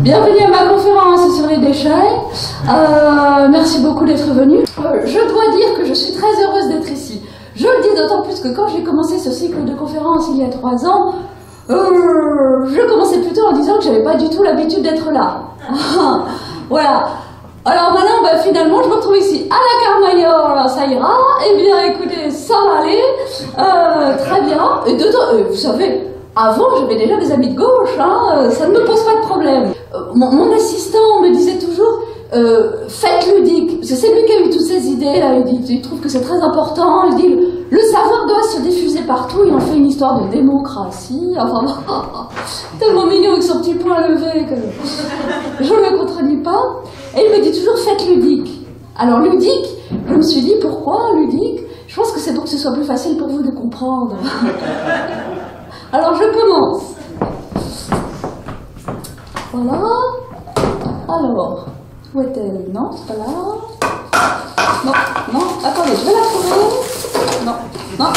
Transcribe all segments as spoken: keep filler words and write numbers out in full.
Bienvenue à ma conférence sur les déchets. Euh, merci beaucoup d'être venu. Euh, je dois dire que je suis très heureuse d'être ici. Je le dis d'autant plus que quand j'ai commencé ce cycle de conférences il y a trois ans, euh, je commençais plutôt en disant que j'avais pas du tout l'habitude d'être là. Voilà. Alors maintenant, ben, finalement, je me retrouve ici à la Carmagnole, ça ira. Eh bien, écoutez, ça va aller. Euh, très bien. Et de euh, vous savez, avant, j'avais déjà des amis de gauche, hein, ça ne me pose pas de problème. Euh, mon, mon assistant me disait toujours, euh, faites ludique. C'est lui qui a eu toutes ces idées, là. Il, dit, il trouve que c'est très important. Il dit, le, le savoir doit se diffuser partout. Il en fait une histoire de démocratie. Enfin, tellement mignon avec son petit poing levé que je ne le contredis pas. Et il me dit toujours, faites ludique. Alors, ludique, je me suis dit, pourquoi ludique? Je pense que c'est pour que ce soit plus facile pour vous de comprendre. Alors, je commence. Voilà. Alors, où est-elle? Non, c'est pas là. Non, non, attendez, je vais la trouver. Non, non.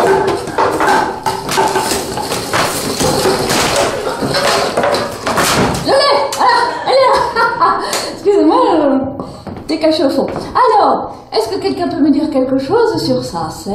Je l'ai! Voilà, elle est là. Excusez-moi, je l'ai cachée au fond. Alors, est-ce que quelqu'un peut me dire quelque chose sur ça? C'est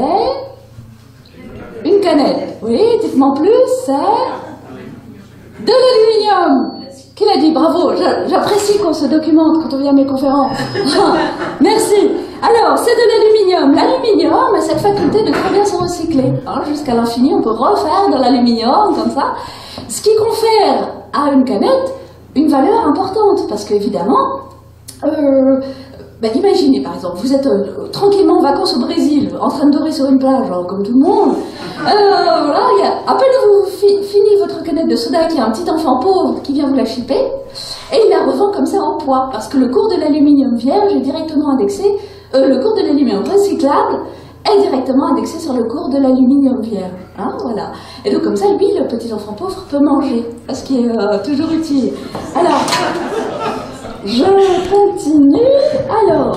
une canette. Oui, dites-moi plus, c'est de l'aluminium. Qui l'a dit? Bravo, j'apprécie qu'on se documente quand on vient à mes conférences. Merci. Alors, c'est de l'aluminium. L'aluminium a cette faculté de très bien se recycler. Hein, jusqu'à l'infini, on peut refaire de l'aluminium comme ça. Ce qui confère à une canette une valeur importante. Parce qu'évidemment, euh, ben imaginez par exemple, vous êtes euh, tranquillement en vacances au Brésil, en train de dorer sur une plage, hein, comme tout le monde. Euh, voilà, il y a, à peine vous fi fini votre canette de soda, qu'il y a un petit enfant pauvre qui vient vous la chipper, et il la revend comme ça en poids, parce que le cours de l'aluminium vierge est directement indexé, euh, le cours de l'aluminium recyclable est directement indexé sur le cours de l'aluminium vierge. Hein, voilà. Et donc comme ça, lui, le petit enfant pauvre, peut manger, ce qui est euh, toujours utile. Alors, je continue. Alors,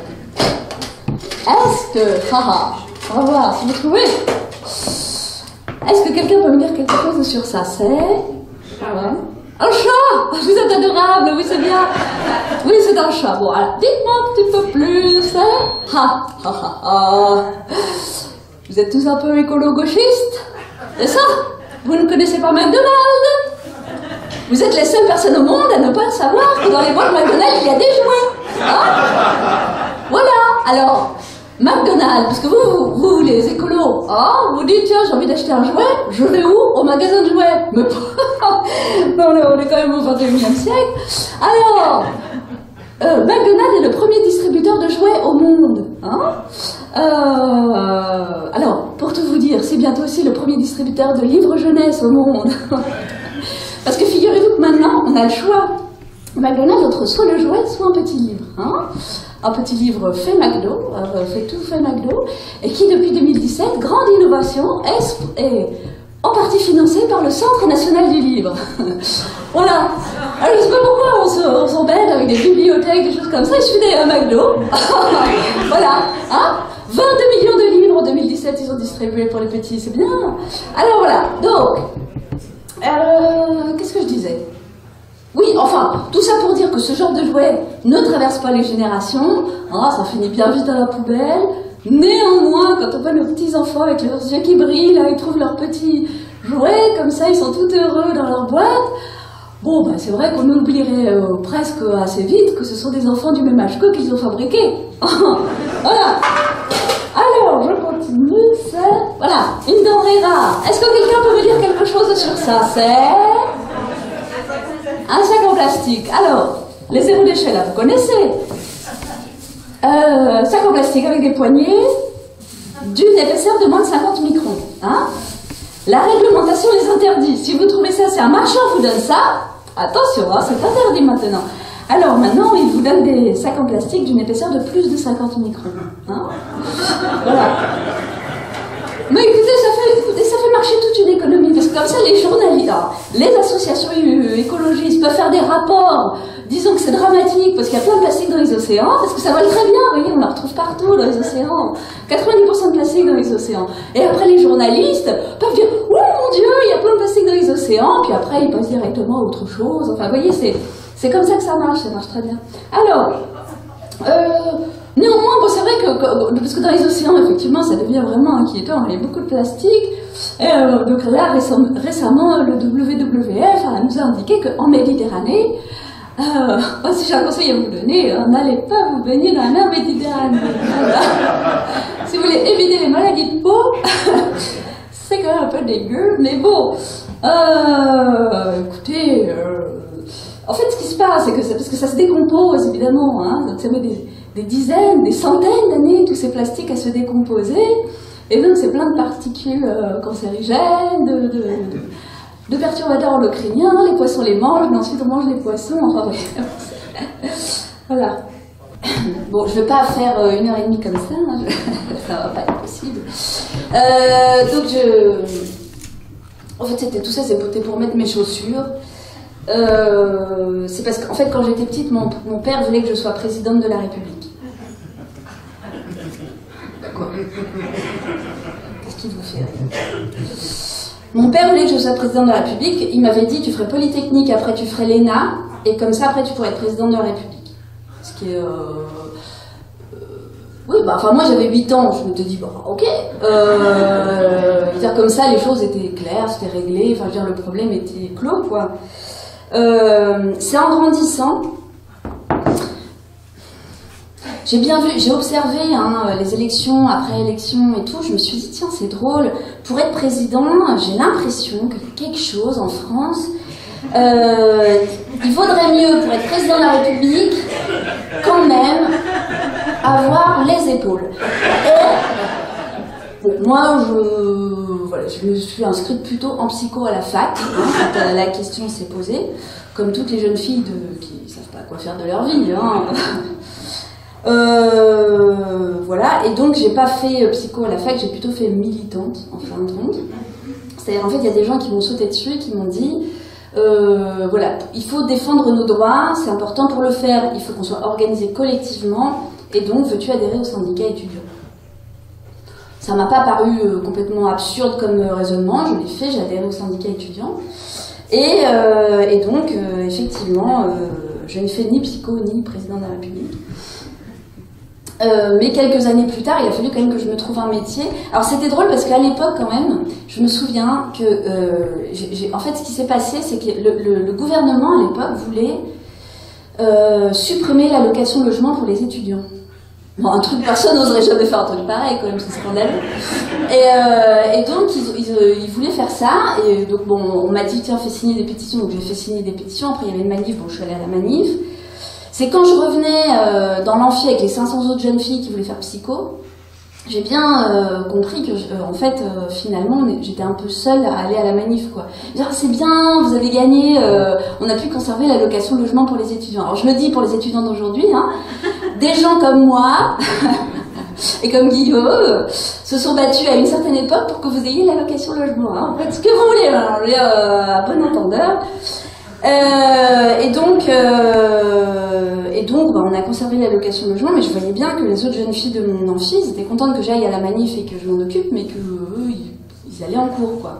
est-ce que... Haha, on va voir si vous trouvez. Est-ce que quelqu'un peut me dire quelque chose sur ça? C'est... Voilà. Un chat! Vous êtes adorable, oui c'est bien. Oui c'est un chat. Bon alors, dites-moi un petit peu plus. Hein? Ha, ha, ha, ha. Vous êtes tous un peu écolo-gauchistes? C'est ça? Vous ne connaissez pas McDonald's? Vous êtes les seules personnes au monde à ne pas savoir que dans les boîtes McDonald's il y a des jouets. Hein? Voilà. Alors... McDonald's, parce que vous, vous, vous les écolos, ah, vous dites, tiens, j'ai envie d'acheter un jouet, je vais où? Au magasin de jouets. Mais non, on est quand même au vingt et unième siècle. Alors, euh, McDonald's est le premier distributeur de jouets au monde. Hein euh, alors, pour tout vous dire, c'est bientôt aussi le premier distributeur de livres jeunesse au monde. Parce que figurez-vous que maintenant, on a le choix. McDonald's offre soit le jouet, soit un petit livre. Hein un petit livre fait McDo, euh, fait tout fait McDo, et qui depuis deux mille dix-sept, grande innovation, est, est en partie financé par le Centre National du Livre. Voilà. Alors je sais pas pourquoi on s'embête avec des bibliothèques, des choses comme ça, il suffit d'aller à McDo. Voilà. Hein vingt-deux millions de livres en deux mille dix-sept, ils ont distribué pour les petits, c'est bien. Alors voilà. Donc, euh, qu'est-ce que je disais? Oui, enfin, tout ça pour dire que ce genre de jouet ne traverse pas les générations, hein, ça finit bien vite à la poubelle. Néanmoins, quand on voit nos petits enfants avec leurs yeux qui brillent, là, ils trouvent leurs petits jouets, comme ça, ils sont tout heureux dans leur boîte. Bon, ben, c'est vrai qu'on oublierait euh, presque assez vite que ce sont des enfants du même âge qu'eux qu'ils ont fabriqués. Voilà. Alors, je continue, c'est... Voilà, une denrée rare. Est-ce que quelqu'un peut me dire quelque chose sur ça? C'est... un sac en plastique. Alors, les zéro déchets, là, vous connaissez. Euh, sac en plastique avec des poignées d'une épaisseur de moins de cinquante microns. Hein? La réglementation les interdit. Si vous trouvez ça, c'est un marchand vous donne ça, attention, hein, c'est interdit maintenant. Alors maintenant, il vous donne des sacs en plastique d'une épaisseur de plus de cinquante microns. Hein? Voilà. Mais écoutez, ça fait, ça fait marcher toute une économie, parce que comme ça, les journalistes, les associations écologistes peuvent faire des rapports, disons que c'est dramatique, parce qu'il y a plein de plastique dans les océans, parce que ça vole très bien, vous voyez, on la retrouve partout dans les océans, quatre-vingt-dix pour cent de plastique dans les océans. Et après, les journalistes peuvent dire, oh mon Dieu, il y a plein de plastique dans les océans, puis après, ils passent directement à autre chose, enfin, vous voyez, c'est C'est comme ça que ça marche, ça marche très bien. Alors, euh, néanmoins, bon, c'est vrai que, que, parce que dans les océans, effectivement, ça devient vraiment inquiétant, il y a beaucoup de plastique. Et euh, donc là, récemment, le W W F nous a indiqué qu'en Méditerranée, euh, oh, si j'ai un conseil à vous donner, euh, n'allez pas vous baigner dans la mer Méditerranée. Voilà. Si vous voulez éviter les maladies de peau, c'est quand même un peu dégueu, mais bon, euh, écoutez, euh, en fait, ce qui se passe, c'est que c'est parce que ça se décompose, évidemment, hein, donc ça met des, des dizaines, des centaines d'années, tous ces plastiques à se décomposer, et donc c'est plein de particules euh, cancérigènes, de, de, de, de perturbateurs endocriniens, les poissons les mangent, mais ensuite on mange les poissons, enfin bref. Voilà. Bon, je ne vais pas faire une heure et demie comme ça, hein, je... ça va pas être possible. Euh, donc je... En fait, c'était tout ça, c'était pour mettre mes chaussures. Euh, c'est parce qu'en fait, quand j'étais petite, mon, mon père voulait que je sois présidente de la République. Quoi? Qu'est-ce qui vous fait rire? Mon père voulait que je sois présidente de la République. Il m'avait dit, tu ferais Polytechnique, après tu ferais l'E N A, et comme ça, après tu pourrais être présidente de la République. Ce qui est... Euh, euh, oui, bah, enfin, moi j'avais huit ans, je me te dis, bah, ok. Euh, dire comme ça, les choses étaient claires, c'était réglé, enfin, je veux dire, le problème était clos, quoi. Euh, c'est en grandissant, j'ai bien vu, j'ai observé hein, les élections après élections et tout, je me suis dit, tiens, c'est drôle, pour être président, j'ai l'impression qu'il y a quelque chose en France, euh, il vaudrait mieux, pour être président de la République, quand même, avoir les épaules. Et, bon, moi, je, voilà, je me suis inscrite plutôt en psycho à la fac, hein, quand la question s'est posée, comme toutes les jeunes filles de, qui ne savent pas quoi faire de leur vie. Hein. Euh, voilà, et donc j'ai pas fait psycho à la fac, j'ai plutôt fait militante en fin de compte. C'est-à-dire en fait il y a des gens qui m'ont sauté dessus et qui m'ont dit euh, voilà, il faut défendre nos droits, c'est important pour le faire, il faut qu'on soit organisé collectivement, et donc veux-tu adhérer au syndicat étudiant? Ça m'a pas paru euh, complètement absurde comme euh, raisonnement, je l'ai fait, j'ai adhéré au syndicat étudiant, et, euh, et donc euh, effectivement euh, je ne fais ni psycho ni président de la République. Euh, mais quelques années plus tard, il a fallu quand même que je me trouve un métier. Alors c'était drôle parce qu'à l'époque quand même, je me souviens que, euh, j'ai, j'ai, en fait ce qui s'est passé, c'est que le, le, le gouvernement à l'époque voulait euh, supprimer l'allocation logement pour les étudiants. Bon, un truc, personne n'oserait jamais faire un truc pareil quand même, c'est scandaleux. Et, euh, et donc ils, ils, ils voulaient faire ça, et donc bon, on m'a dit tiens fais signer des pétitions, donc j'ai fait signer des pétitions, après il y avait une manif, bon je suis allée à la manif. C'est quand je revenais euh, dans l'amphi avec les cinq cents autres jeunes filles qui voulaient faire psycho, j'ai bien euh, compris que, euh, en fait, euh, finalement, j'étais un peu seule à aller à la manif, quoi. Dire, c'est bien, vous avez gagné, euh, on a pu conserver l'allocation logement pour les étudiants. Alors, je me dis, pour les étudiants d'aujourd'hui, hein, des gens comme moi, et comme Guillaume, se sont battus à une certaine époque pour que vous ayez l'allocation logement. Hein. Faites ce que vous voulez, hein, je veux dire, euh, à bon entendeur. Euh, et donc, euh, et donc bah, on a conservé l'allocation logement, mais je voyais bien que les autres jeunes filles de mon amphi, ils étaient contentes que j'aille à la manif et que je m'en occupe, mais que eux, ils, ils allaient en cours, quoi.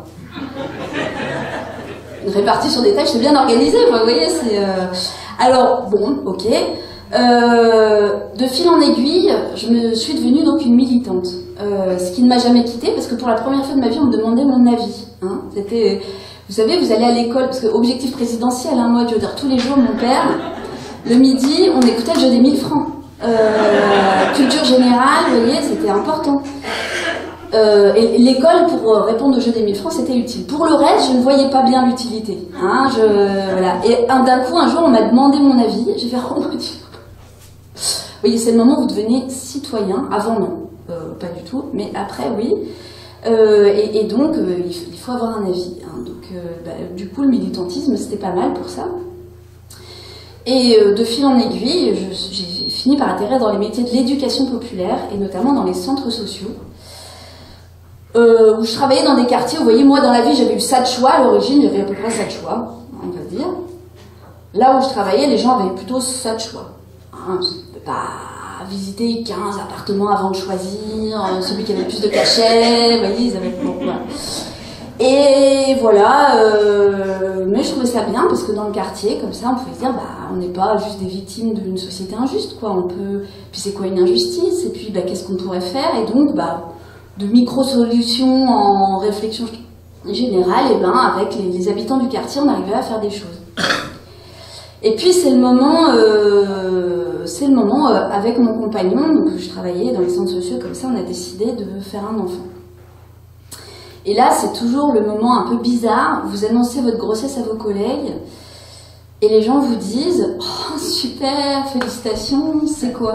Une répartie sur des tâches, c'est bien organisé, quoi, vous voyez, c'est... Euh... Alors, bon, ok. Euh, de fil en aiguille, je me suis devenue donc une militante. Euh, ce qui ne m'a jamais quittée, parce que pour la première fois de ma vie, on me demandait mon avis. Hein. C'était... Vous savez, vous allez à l'école, parce que objectif présidentiel, hein, moi, je veux dire, tous les jours, mon père, le midi, on écoutait le jeu des mille francs. Euh, culture générale, vous voyez, c'était important. Euh, et l'école, pour répondre au jeu des mille francs, c'était utile. Pour le reste, je ne voyais pas bien l'utilité. Hein, je, voilà. Et d'un coup, un jour, on m'a demandé mon avis. J'ai fait, oh mon Dieu. Vous voyez, c'est le moment où vous devenez citoyen. Avant, non. Euh, pas du tout. Mais après, oui. Euh, et, et donc, euh, il, faut, il faut avoir un avis. Hein. Donc, euh, bah, du coup, le militantisme, c'était pas mal pour ça. Et euh, de fil en aiguille, j'ai fini par atterrir dans les métiers de l'éducation populaire, et notamment dans les centres sociaux, euh, où je travaillais dans des quartiers. Vous voyez, moi, dans la vie, j'avais eu ça de choix. À l'origine, j'avais à peu près ça de choix, on va dire. Là où je travaillais, les gens avaient plutôt ça de choix. Hein, je ne peux pas visiter quinze appartements avant de choisir celui qui avait le plus de cachets, vous voyez, ils avaient bon, voilà. Et voilà, euh, mais je trouvais ça bien parce que dans le quartier, comme ça, on pouvait se dire, bah, on n'est pas juste des victimes d'une société injuste, quoi. On peut, puis c'est quoi une injustice? Et puis, bah, qu'est-ce qu'on pourrait faire? Et donc, bah, de micro-solutions en réflexion générale, et ben, avec les, les habitants du quartier, on arrivait à faire des choses. Et puis, c'est le moment, euh, c'est le moment euh, avec mon compagnon, donc je travaillais dans les centres sociaux, comme ça, on a décidé de faire un enfant. Et là, c'est toujours le moment un peu bizarre. Vous annoncez votre grossesse à vos collègues et les gens vous disent « Oh, super, félicitations, c'est quoi ?»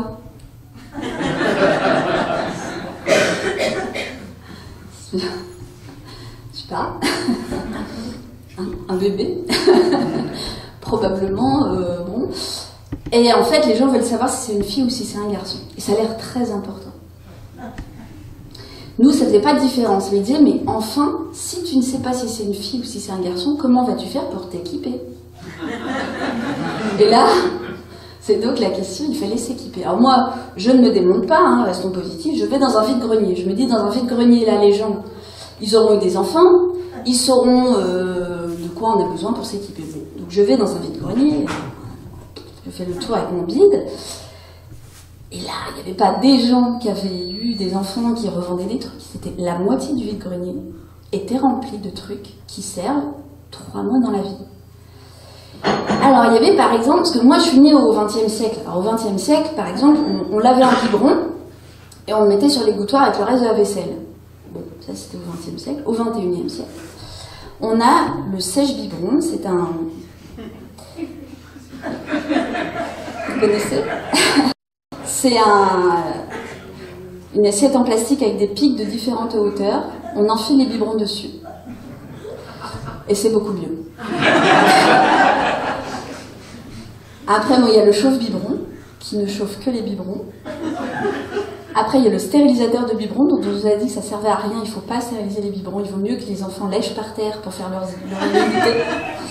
Je sais pas. Un, un bébé. Probablement, euh, bon. Et en fait, les gens veulent savoir si c'est une fille ou si c'est un garçon. Et ça a l'air très important. Nous, ça ne faisait pas de différence. Ils disaient, mais enfin, si tu ne sais pas si c'est une fille ou si c'est un garçon, comment vas-tu faire pour t'équiper? Et là, c'est donc la question, il fallait s'équiper. Alors moi, je ne me démonte pas, hein, restons positifs, je vais dans un vide-grenier. Je me dis, dans un vide-grenier, là, les gens, ils auront eu des enfants, ils sauront euh, de quoi on a besoin pour s'équiper. Donc je vais dans un vide-grenier, je fais le tour avec mon bide. Et là, il n'y avait pas des gens qui avaient eu des enfants qui revendaient des trucs. C'était la moitié du vide-grenier était rempli de trucs qui servent trois mois dans la vie. Alors, il y avait par exemple, parce que moi je suis née au vingtième siècle. Alors, au vingtième siècle, par exemple, on, on lavait un biberon et on le mettait sur l'égouttoir avec le reste de la vaisselle. Bon, ça c'était au vingtième siècle. Au vingt et unième siècle, on a le sèche-biberon. C'est un. Vous connaissez? C'est un, une assiette en plastique avec des pics de différentes hauteurs. On enfile les biberons dessus. Et c'est beaucoup mieux. Après, moi, il y a le chauffe-biberon, qui ne chauffe que les biberons. Après, il y a le stérilisateur de biberons, dont on nous a dit que ça servait à rien. Il ne faut pas stériliser les biberons. Il vaut mieux que les enfants lèchent par terre pour faire leur, leur immunité.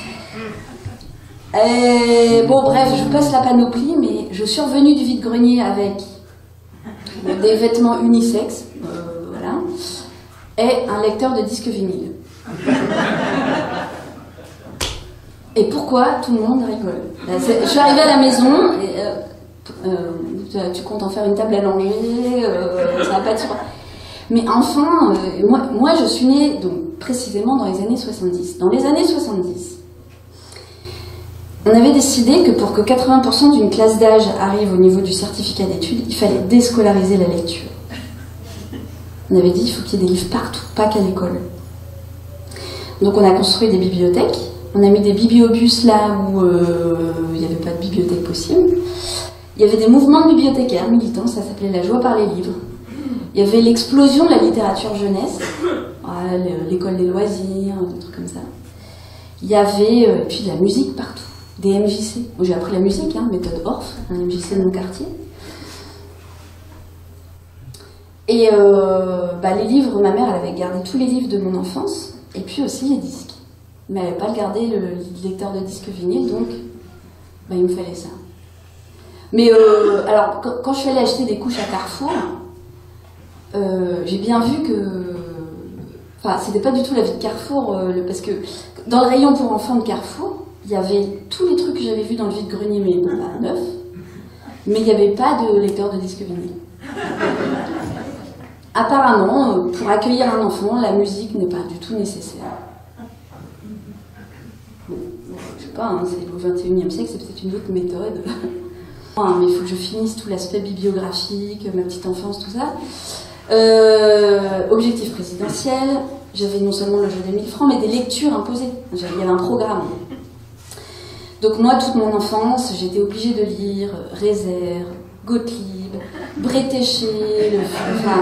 Et bon, bref, je vous passe la panoplie, mais je suis revenue du vide-grenier avec des vêtements unisexes, euh, voilà, et un lecteur de disques vinyles. Et pourquoi tout le monde rigole? Là, je suis arrivée à la maison, et euh, euh, tu comptes en faire une table à langer, euh, ça va pas être... Mais enfin, euh, moi, moi je suis née donc, précisément dans les années soixante-dix. Dans les années soixante-dix, on avait décidé que pour que quatre-vingts pour cent d'une classe d'âge arrive au niveau du certificat d'études, il fallait déscolariser la lecture. On avait dit qu'il faut qu'il y ait des livres partout, pas qu'à l'école. Donc on a construit des bibliothèques, on a mis des bibliobus là où euh, il n'y avait pas de bibliothèque possible. Il y avait des mouvements de bibliothécaires militants, ça s'appelait la joie par les livres. Il y avait l'explosion de la littérature jeunesse, l'école des loisirs, des trucs comme ça. Il y avait euh, puis de la musique partout. Des M J C. Moi j'ai appris la musique, hein, méthode Orff, un M J C de mon quartier. Et euh, bah, les livres, ma mère elle avait gardé tous les livres de mon enfance, et puis aussi les disques. Mais elle n'avait pas gardé le lecteur de disques vinyle, donc bah, il me fallait ça. Mais euh, alors, quand, quand je suis allée acheter des couches à Carrefour, euh, j'ai bien vu que... Enfin, c'était pas du tout la vie de Carrefour, euh, le, parce que dans le rayon pour enfants de Carrefour, il y avait tous les trucs que j'avais vus dans le vide-grenier, mais bon, bah, neuf, mais il n'y avait pas de lecteur de disque vinyle. Apparemment, pour accueillir un enfant, la musique n'est pas du tout nécessaire. Bon, je sais pas, hein, c'est au vingt et unième siècle, c'est peut-être une autre méthode. Mais il faut que je finisse tout l'aspect bibliographique, ma petite enfance, tout ça. Euh, objectif présidentiel, j'avais non seulement le jeu des mille francs, mais des lectures imposées. Il y avait un programme. Donc moi, toute mon enfance, j'étais obligée de lire Rézère, Gottlieb, Bretéché, le, enfin,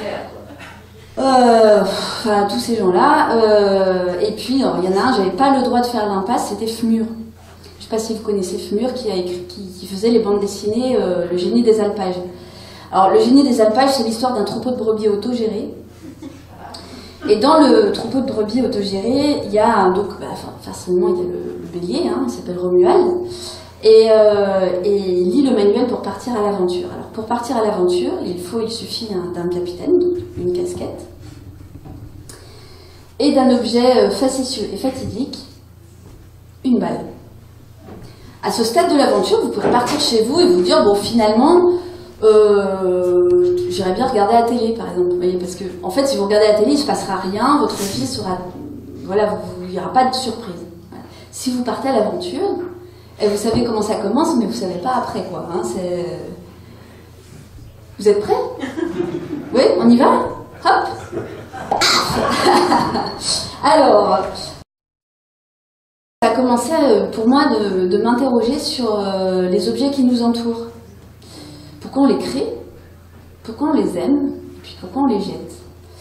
euh, enfin, tous ces gens-là. Euh, et puis, il y en a un, j'avais pas le droit de faire l'impasse, c'était Fmur. Je sais pas si vous connaissez Fmur, qui, a écrit, qui, qui faisait les bandes dessinées euh, Le génie des alpages. Alors, Le génie des alpages, c'est l'histoire d'un troupeau de brebis autogéré. Et dans le troupeau de brebis autogéré, il y a, donc, bah, forcément, il y a le, le bélier, hein, il s'appelle Romuald, et, euh, et il lit le manuel pour partir à l'aventure. Alors, pour partir à l'aventure, il faut, il suffit d'un capitaine, donc une casquette, et d'un objet facétieux et fatidique, une balle. À ce stade de l'aventure, vous pourrez partir chez vous et vous dire, bon, finalement, euh, j'irais bien regarder la télé, par exemple. Vous voyez, parce que, en fait, si vous regardez la télé, il ne se passera rien, votre vie sera... Voilà, il n'y aura pas de surprise. Voilà. Si vous partez à l'aventure, et vous savez comment ça commence, mais vous ne savez pas après, quoi. Hein, c'est... Vous êtes prêts? Oui, on y va? Hop. Alors... Ça a commencé pour moi de, de m'interroger sur euh, les objets qui nous entourent. Pourquoi on les crée? Pourquoi on les aime? Et puis pourquoi on les jette?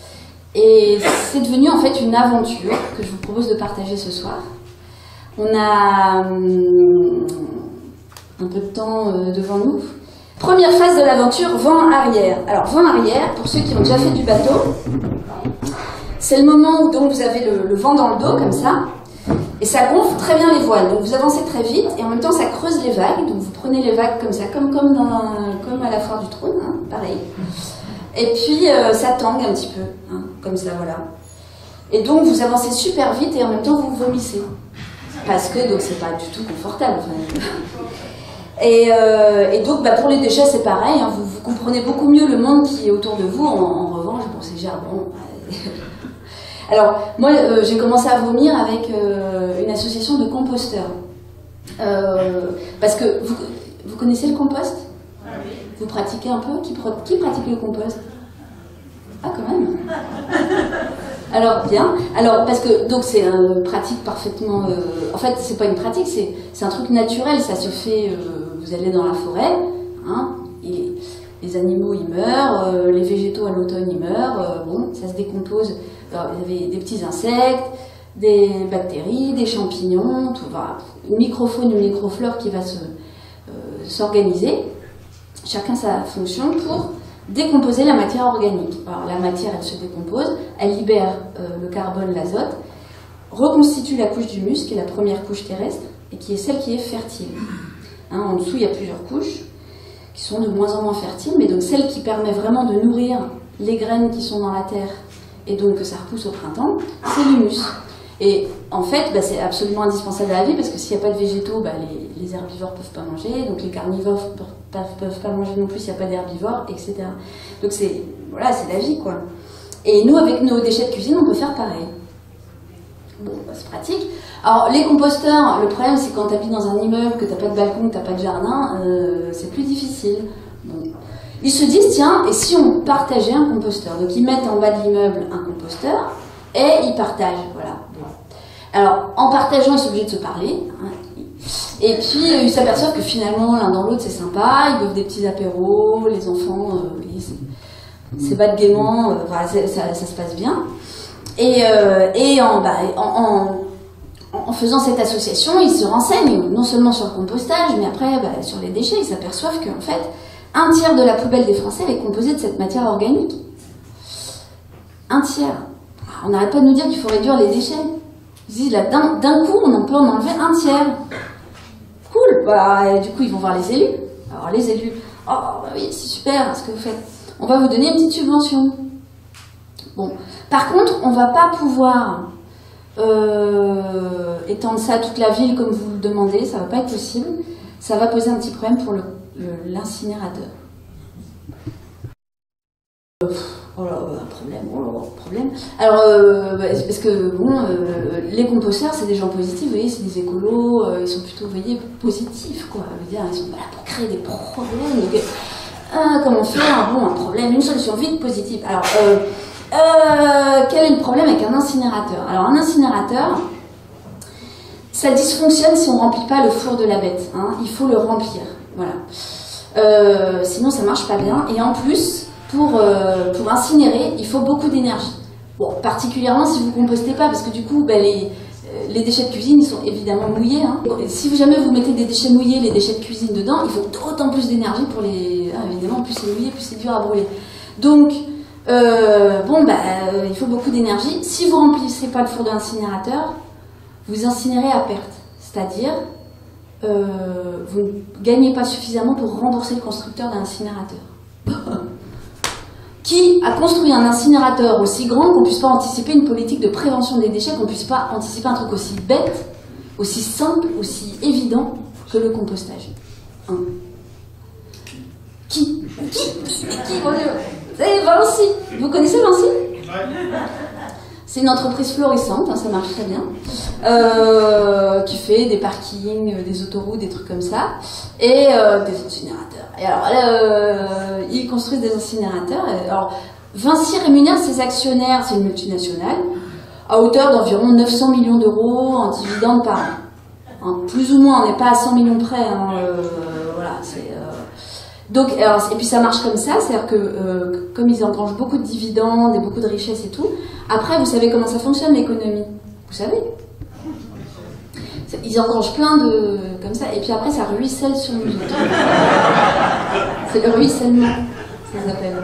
Et c'est devenu en fait une aventure que je vous propose de partager ce soir. On a hum, un peu de temps euh, devant nous. Première phase de l'aventure, vent arrière. Alors vent arrière, pour ceux qui ont déjà fait du bateau, c'est le moment où donc vous avez le, le vent dans le dos comme ça. Et ça gonfle très bien les voiles, donc vous avancez très vite et en même temps ça creuse les vagues, donc vous prenez les vagues comme ça, comme, comme, dans un, comme à la foire du trône, hein, pareil. Et puis euh, ça tangue un petit peu, hein, comme ça, voilà. Et donc vous avancez super vite et en même temps vous vomissez. Parce que donc c'est pas du tout confortable. Enfin. Et, euh, et donc bah, pour les déchets c'est pareil, hein, vous, vous comprenez beaucoup mieux le monde qui est autour de vous, en, en revanche, bon c'est Gerbon. Alors, moi, euh, j'ai commencé à vomir avec euh, une association de composteurs. Euh, parce que, vous, vous connaissez le compost? Oui. Vous pratiquez un peu? Qui, qui pratique le compost? Ah, quand même. Alors, bien. Alors, parce que, donc, c'est une pratique parfaitement... Euh, en fait, c'est pas une pratique, c'est un truc naturel. Ça se fait... Euh, vous allez dans la forêt, hein, et les animaux, ils meurent, euh, les végétaux, à l'automne, ils meurent. Euh, bon, ça se décompose... Alors, il y avait des petits insectes, des bactéries, des champignons, tout va, une microfaune, une microflore qui va se, euh, s'organiser, chacun sa fonction pour décomposer la matière organique. Alors la matière, elle se décompose, elle libère euh, le carbone, l'azote, reconstitue la couche d'humus, qui est la première couche terrestre, et qui est celle qui est fertile. Hein, en dessous, il y a plusieurs couches, qui sont de moins en moins fertiles, mais donc celle qui permet vraiment de nourrir les graines qui sont dans la terre, et donc que ça repousse au printemps, c'est l'humus. Et en fait, bah, c'est absolument indispensable à la vie, parce que s'il n'y a pas de végétaux, bah, les, les herbivores ne peuvent pas manger, donc les carnivores ne peuvent pas manger non plus s'il n'y a pas d'herbivores, et cetera. Donc c'est voilà, c'est la vie, quoi. Et nous, avec nos déchets de cuisine, on peut faire pareil. Bon, bah, c'est pratique. Alors, les composteurs, le problème, c'est quand tu habites dans un immeuble, que tu n'as pas de balcon, que tu n'as pas de jardin, euh, c'est plus difficile. Bon. Ils se disent, tiens, et si on partageait un composteur? Donc ils mettent en bas de l'immeuble un composteur et ils partagent, voilà. Alors, en partageant, ils sont obligés de se parler. Hein. Et puis, ils s'aperçoivent que finalement, l'un dans l'autre, c'est sympa, ils boivent des petits apéros, les enfants euh, s'ébattent gaiement, euh, voilà, ça, ça, ça se passe bien. Et, euh, et en, bah, en, en, en faisant cette association, ils se renseignent non seulement sur le compostage, mais après bah, sur les déchets. Ils s'aperçoivent qu'en fait, un tiers de la poubelle des Français est composée de cette matière organique. Un tiers. On n'arrête pas de nous dire qu'il faut réduire les déchets. Ils disent là, d'un coup, on en peut en enlever un tiers. Cool. Bah, et du coup, ils vont voir les élus. Alors les élus, oh bah oui, c'est super ce que vous faites. On va vous donner une petite subvention. Bon. Par contre, on ne va pas pouvoir euh, étendre ça à toute la ville comme vous le demandez. Ça ne va pas être possible. Ça va poser un petit problème pour le l'incinérateur. Oh là, un problème, oh là, un problème. Alors, euh, parce que, bon, euh, les composteurs, c'est des gens positifs, vous voyez, c'est des écolos, euh, ils sont plutôt, vous voyez, positifs, quoi. Je veux dire, ils sont pas là pour créer des problèmes. Donc, euh, comment faire, bon, un problème, une solution vite positive. Alors, euh, euh, quel est le problème avec un incinérateur? Alors, un incinérateur, ça dysfonctionne si on ne remplit pas le four de la bête. Hein. Il faut le remplir. Voilà. Euh, sinon, ça ne marche pas bien. Et en plus, pour, euh, pour incinérer, il faut beaucoup d'énergie. Bon, particulièrement si vous ne compostez pas, parce que du coup, ben, les, les déchets de cuisine, ils sont évidemment mouillés. Hein. Si jamais vous mettez des déchets mouillés, les déchets de cuisine dedans, il faut d'autant plus d'énergie pour les... Ah, évidemment, plus c'est mouillé, plus c'est dur à brûler. Donc, euh, bon, ben, il faut beaucoup d'énergie. Si vous ne remplissez pas le four de l'incinérateur, vous incinérez à perte. C'est-à-dire, euh, vous ne gagnez pas suffisamment pour rembourser le constructeur d'un incinérateur. Qui a construit un incinérateur aussi grand qu'on ne puisse pas anticiper une politique de prévention des déchets, qu'on ne puisse pas anticiper un truc aussi bête, aussi simple, aussi évident que le compostage? Hein? Qui Qui Qui C'est Vinci. Vous connaissez Vinci? C'est une entreprise florissante, hein, ça marche très bien, euh, qui fait des parkings, des autoroutes, des trucs comme ça, et euh, des incinérateurs. Et alors, euh, ils construisent des incinérateurs. Alors, Vinci rémunère ses actionnaires, c'est une multinationale, à hauteur d'environ neuf cents millions d'euros en dividendes par an. Hein, plus ou moins, on n'est pas à cent millions près. Hein, euh, voilà, c'est... Euh... Donc, alors, et puis ça marche comme ça, c'est-à-dire que euh, comme ils engrangent beaucoup de dividendes et beaucoup de richesses et tout, après, vous savez comment ça fonctionne l'économie? Vous savez? Ils engrangent plein de... comme ça, et puis après ça ruisselle sur nous autres. C'est le ruissellement, ça s'appelle.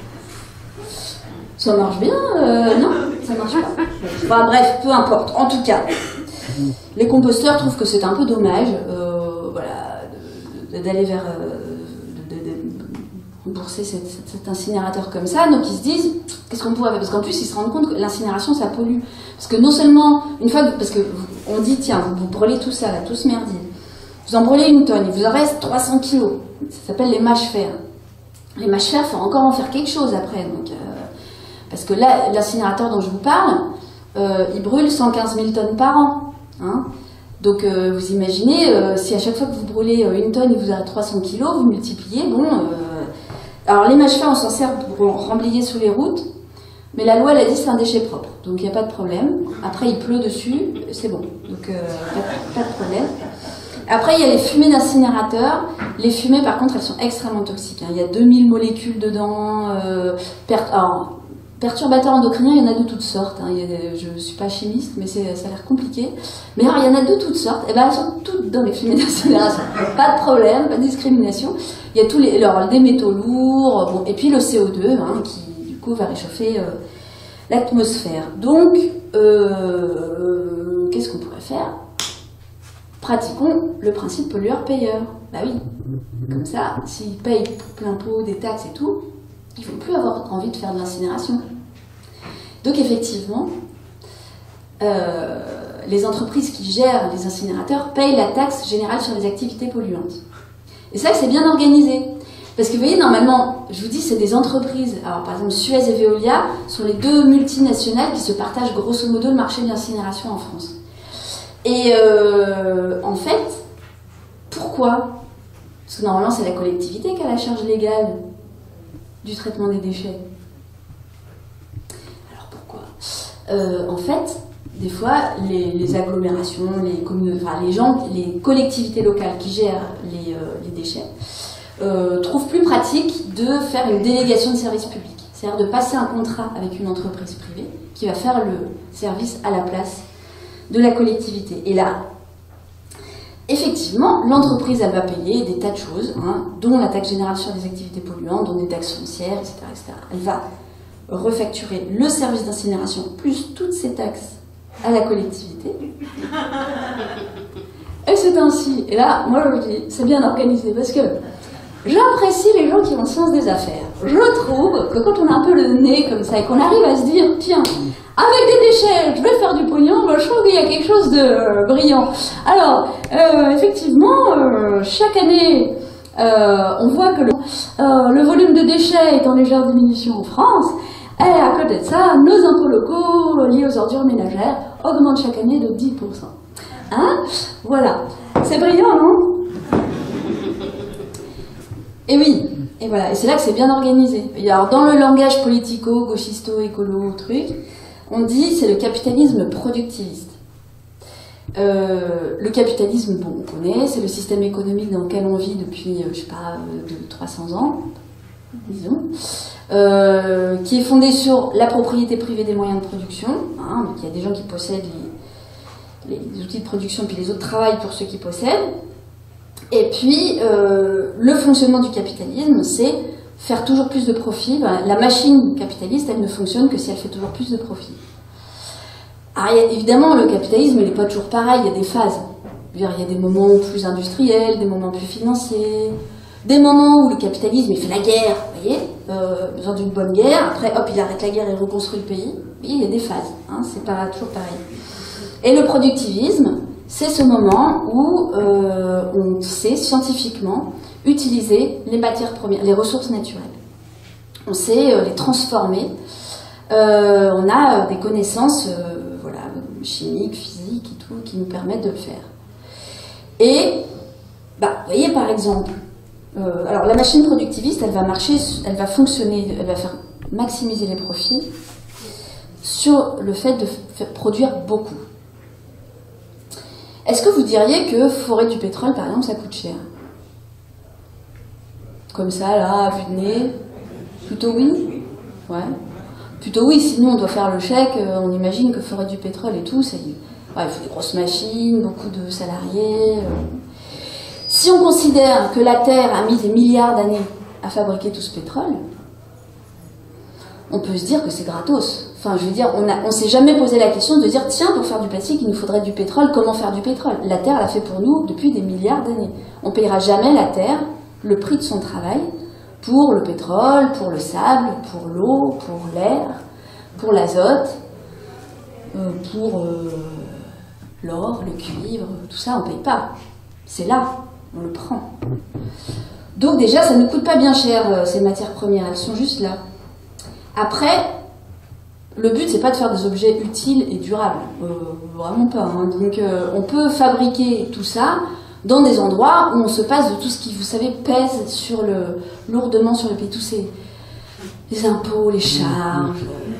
Ça marche bien euh, Non, ça marche pas. Enfin bref, peu importe. En tout cas, les composteurs trouvent que c'est un peu dommage euh, voilà, d'aller vers... Euh, rembourser cet, cet incinérateur comme ça, donc ils se disent qu'est-ce qu'on pourrait faire, parce qu'en plus ils se rendent compte que l'incinération ça pollue, parce que non seulement une fois, parce que on dit tiens vous, vous brûlez tout ça là, tout ce merdier, vous en brûlez une tonne, il vous en reste trois cents kilos, ça s'appelle les mâches-fer. Les mâches-fer, faut encore en faire quelque chose après, donc euh, parce que là l'incinérateur dont je vous parle, euh, il brûle cent quinze mille tonnes par an, hein. Donc euh, vous imaginez euh, si à chaque fois que vous brûlez euh, une tonne il vous en reste trois cents kilos, vous multipliez, bon. Euh, Alors les mâches-fer, on s'en sert pour remblayer sous les routes, mais la loi, elle a dit c'est un déchet propre, donc il n'y a pas de problème. Après, il pleut dessus, c'est bon, donc euh, pas, pas de problème. Après, il y a les fumées d'incinérateurs. Les fumées, par contre, elles sont extrêmement toxiques. Hein. Il y a deux mille molécules dedans. Euh, per... Alors, perturbateurs endocriniens, il y en a de toutes sortes. Hein. Il y a, je ne suis pas chimiste, mais ça a l'air compliqué. Mais alors, il y en a de toutes sortes. Et ben, elles sont toutes dans les fumées d'incinération. Pas de problème, pas de discrimination. Il y a tous les, alors, des métaux lourds, bon, et puis le C O deux, hein, qui du coup va réchauffer euh, l'atmosphère. Donc, euh, qu'est-ce qu'on pourrait faire? Pratiquons le principe pollueur-payeur. Bah oui, comme ça, s'ils payent plein pot des taxes et tout, ils ne vont plus avoir envie de faire de l'incinération. Donc effectivement, euh, les entreprises qui gèrent les incinérateurs payent la taxe générale sur les activités polluantes. Et c'est là que c'est bien organisé. Parce que vous voyez, normalement, je vous dis, c'est des entreprises. Alors par exemple, Suez et Veolia sont les deux multinationales qui se partagent grosso modo le marché de l'incinération en France. Et euh, en fait, pourquoi? Parce que normalement, c'est la collectivité qui a la charge légale du traitement des déchets. Alors pourquoi? euh, En fait, des fois, les, les agglomérations, les communes, enfin, les gens, les collectivités locales qui gèrent les, euh, les déchets euh, trouvent plus pratique de faire une délégation de service public. C'est-à-dire de passer un contrat avec une entreprise privée qui va faire le service à la place de la collectivité. Et là, effectivement, l'entreprise, elle va payer des tas de choses, hein, dont la taxe générale sur les activités polluantes, dont des taxes foncières, et cetera, et cetera. Elle va refacturer le service d'incinération plus toutes ces taxes à la collectivité. Et c'est ainsi. Et là, moi, je dis, c'est bien organisé, parce que j'apprécie les gens qui ont science des affaires. Je trouve que quand on a un peu le nez comme ça et qu'on arrive à se dire, tiens, avec des déchets, je vais faire du pognon, ben, je trouve qu'il y a quelque chose de euh, brillant. Alors, euh, effectivement, euh, chaque année, euh, on voit que le, euh, le volume de déchets est en légère diminution en France, et à côté de ça, nos impôts locaux liés aux ordures ménagères augmentent chaque année de dix pour cent. Hein? Voilà. C'est brillant, non? Et oui, et voilà, et c'est là que c'est bien organisé. Et alors, dans le langage politico, gauchisto, écolo, truc, on dit c'est le capitalisme productiviste. Euh, le capitalisme, bon, on connaît, c'est le système économique dans lequel on vit depuis, euh, je sais pas, de trois cents ans, disons, euh, qui est fondé sur la propriété privée des moyens de production. Hein, donc il y a des gens qui possèdent les, les outils de production, puis les autres travaillent pour ceux qui possèdent. Et puis, euh, le fonctionnement du capitalisme, c'est faire toujours plus de profit. Ben, la machine capitaliste, elle ne fonctionne que si elle fait toujours plus de profit. Alors, évidemment, le capitalisme, il n'est pas toujours pareil, il y a des phases. Il y a des moments plus industriels, des moments plus financiers, des moments où le capitalisme, il fait la guerre, vous voyez. euh, besoin d'une bonne guerre, après hop, il arrête la guerre et reconstruit le pays. Oui, il y a des phases, hein, c'est pas toujours pareil. Et le productivisme, c'est ce moment où euh, on sait scientifiquement utiliser les matières premières, les ressources naturelles. On sait euh, les transformer. Euh, on a euh, des connaissances euh, voilà, chimiques, physiques et tout, qui nous permettent de le faire. Et, bah, vous voyez par exemple, euh, alors la machine productiviste, elle va marcher, elle va fonctionner, elle va faire maximiser les profits sur le fait de faire produire beaucoup. Est-ce que vous diriez que forer du pétrole, par exemple, ça coûte cher? Comme ça, là, à vue de nez? Plutôt oui? Ouais. Plutôt oui, sinon on doit faire le chèque, on imagine que forer du pétrole et tout, c'est... Ouais, il faut des grosses machines, beaucoup de salariés. Si on considère que la Terre a mis des milliards d'années à fabriquer tout ce pétrole, on peut se dire que c'est gratos. Enfin, je veux dire, on ne s'est jamais posé la question de dire, tiens, pour faire du plastique, il nous faudrait du pétrole, comment faire du pétrole? La Terre l'a fait pour nous depuis des milliards d'années. On ne payera jamais la Terre le prix de son travail pour le pétrole, pour le sable, pour l'eau, pour l'air, pour l'azote, euh, pour euh, l'or, le cuivre, tout ça, on ne paye pas. C'est là, on le prend. Donc déjà, ça ne coûte pas bien cher, euh, ces matières premières, elles sont juste là. Après, le but, c'est pas de faire des objets utiles et durables. Euh, vraiment pas. Hein. Donc, euh, on peut fabriquer tout ça dans des endroits où on se passe de tout ce qui, vous savez, pèse sur le, lourdement sur le pays. Tous ces les impôts, les charges.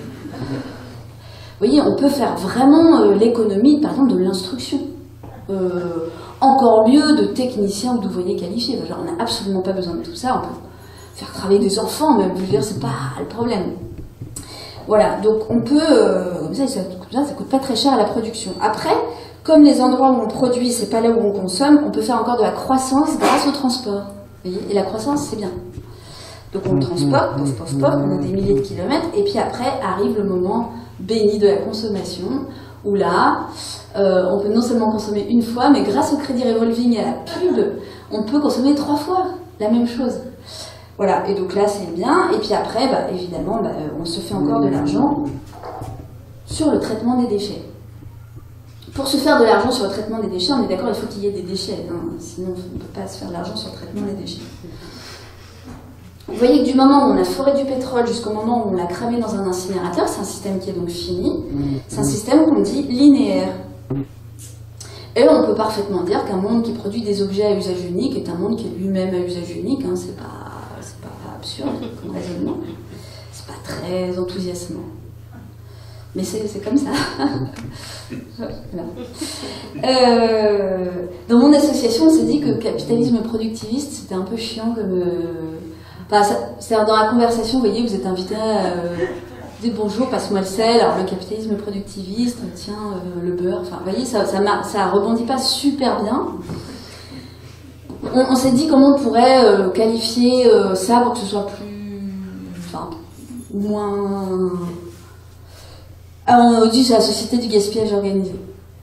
Vous voyez, on peut faire vraiment euh, l'économie, par exemple, de l'instruction. Euh, encore mieux de techniciens ou d'ouvriers qualifiés. Genre, on n'a absolument pas besoin de tout ça. On peut faire travailler des enfants, mais je veux dire, c'est pas le problème. Voilà, donc on peut, euh, comme ça, ça, ça, ça coûte pas très cher à la production. Après, comme les endroits où on produit, c'est pas là où on consomme, on peut faire encore de la croissance grâce au transport. Vous voyez, et la croissance, c'est bien. Donc on le transporte, pof, pof, pof, on a des milliers de kilomètres, et puis après arrive le moment béni de la consommation, où là, euh, on peut non seulement consommer une fois, mais grâce au crédit revolving et à la pub, on peut consommer trois fois la même chose. Voilà, et donc là c'est bien, et puis après, bah, évidemment, bah, on se fait encore de l'argent sur le traitement des déchets. Pour se faire de l'argent sur le traitement des déchets, on est d'accord, il faut qu'il y ait des déchets, hein, sinon on ne peut pas se faire de l'argent sur le traitement des déchets. Vous voyez que du moment où on a foré du pétrole jusqu'au moment où on l'a cramé dans un incinérateur, c'est un système qui est donc fini, c'est un système qu'on dit linéaire. Et on peut parfaitement dire qu'un monde qui produit des objets à usage unique est un monde qui est lui-même à usage unique, hein, c'est pas... absurde comme raisonnement, c'est pas très enthousiasmant, mais c'est comme ça. Voilà. euh, dans mon association, on s'est dit que le capitalisme productiviste c'était un peu chiant comme. Euh, enfin, c'est-à-dire dans la conversation, vous voyez, vous êtes invité à euh, dire bonjour, passe-moi le sel. Alors le capitalisme productiviste, tiens, euh, le beurre. Enfin, vous voyez, ça, ça, ça rebondit pas super bien. On, on s'est dit comment on pourrait euh, qualifier euh, ça pour que ce soit plus... Enfin, moins... Alors on dit c'est la société du gaspillage organisé.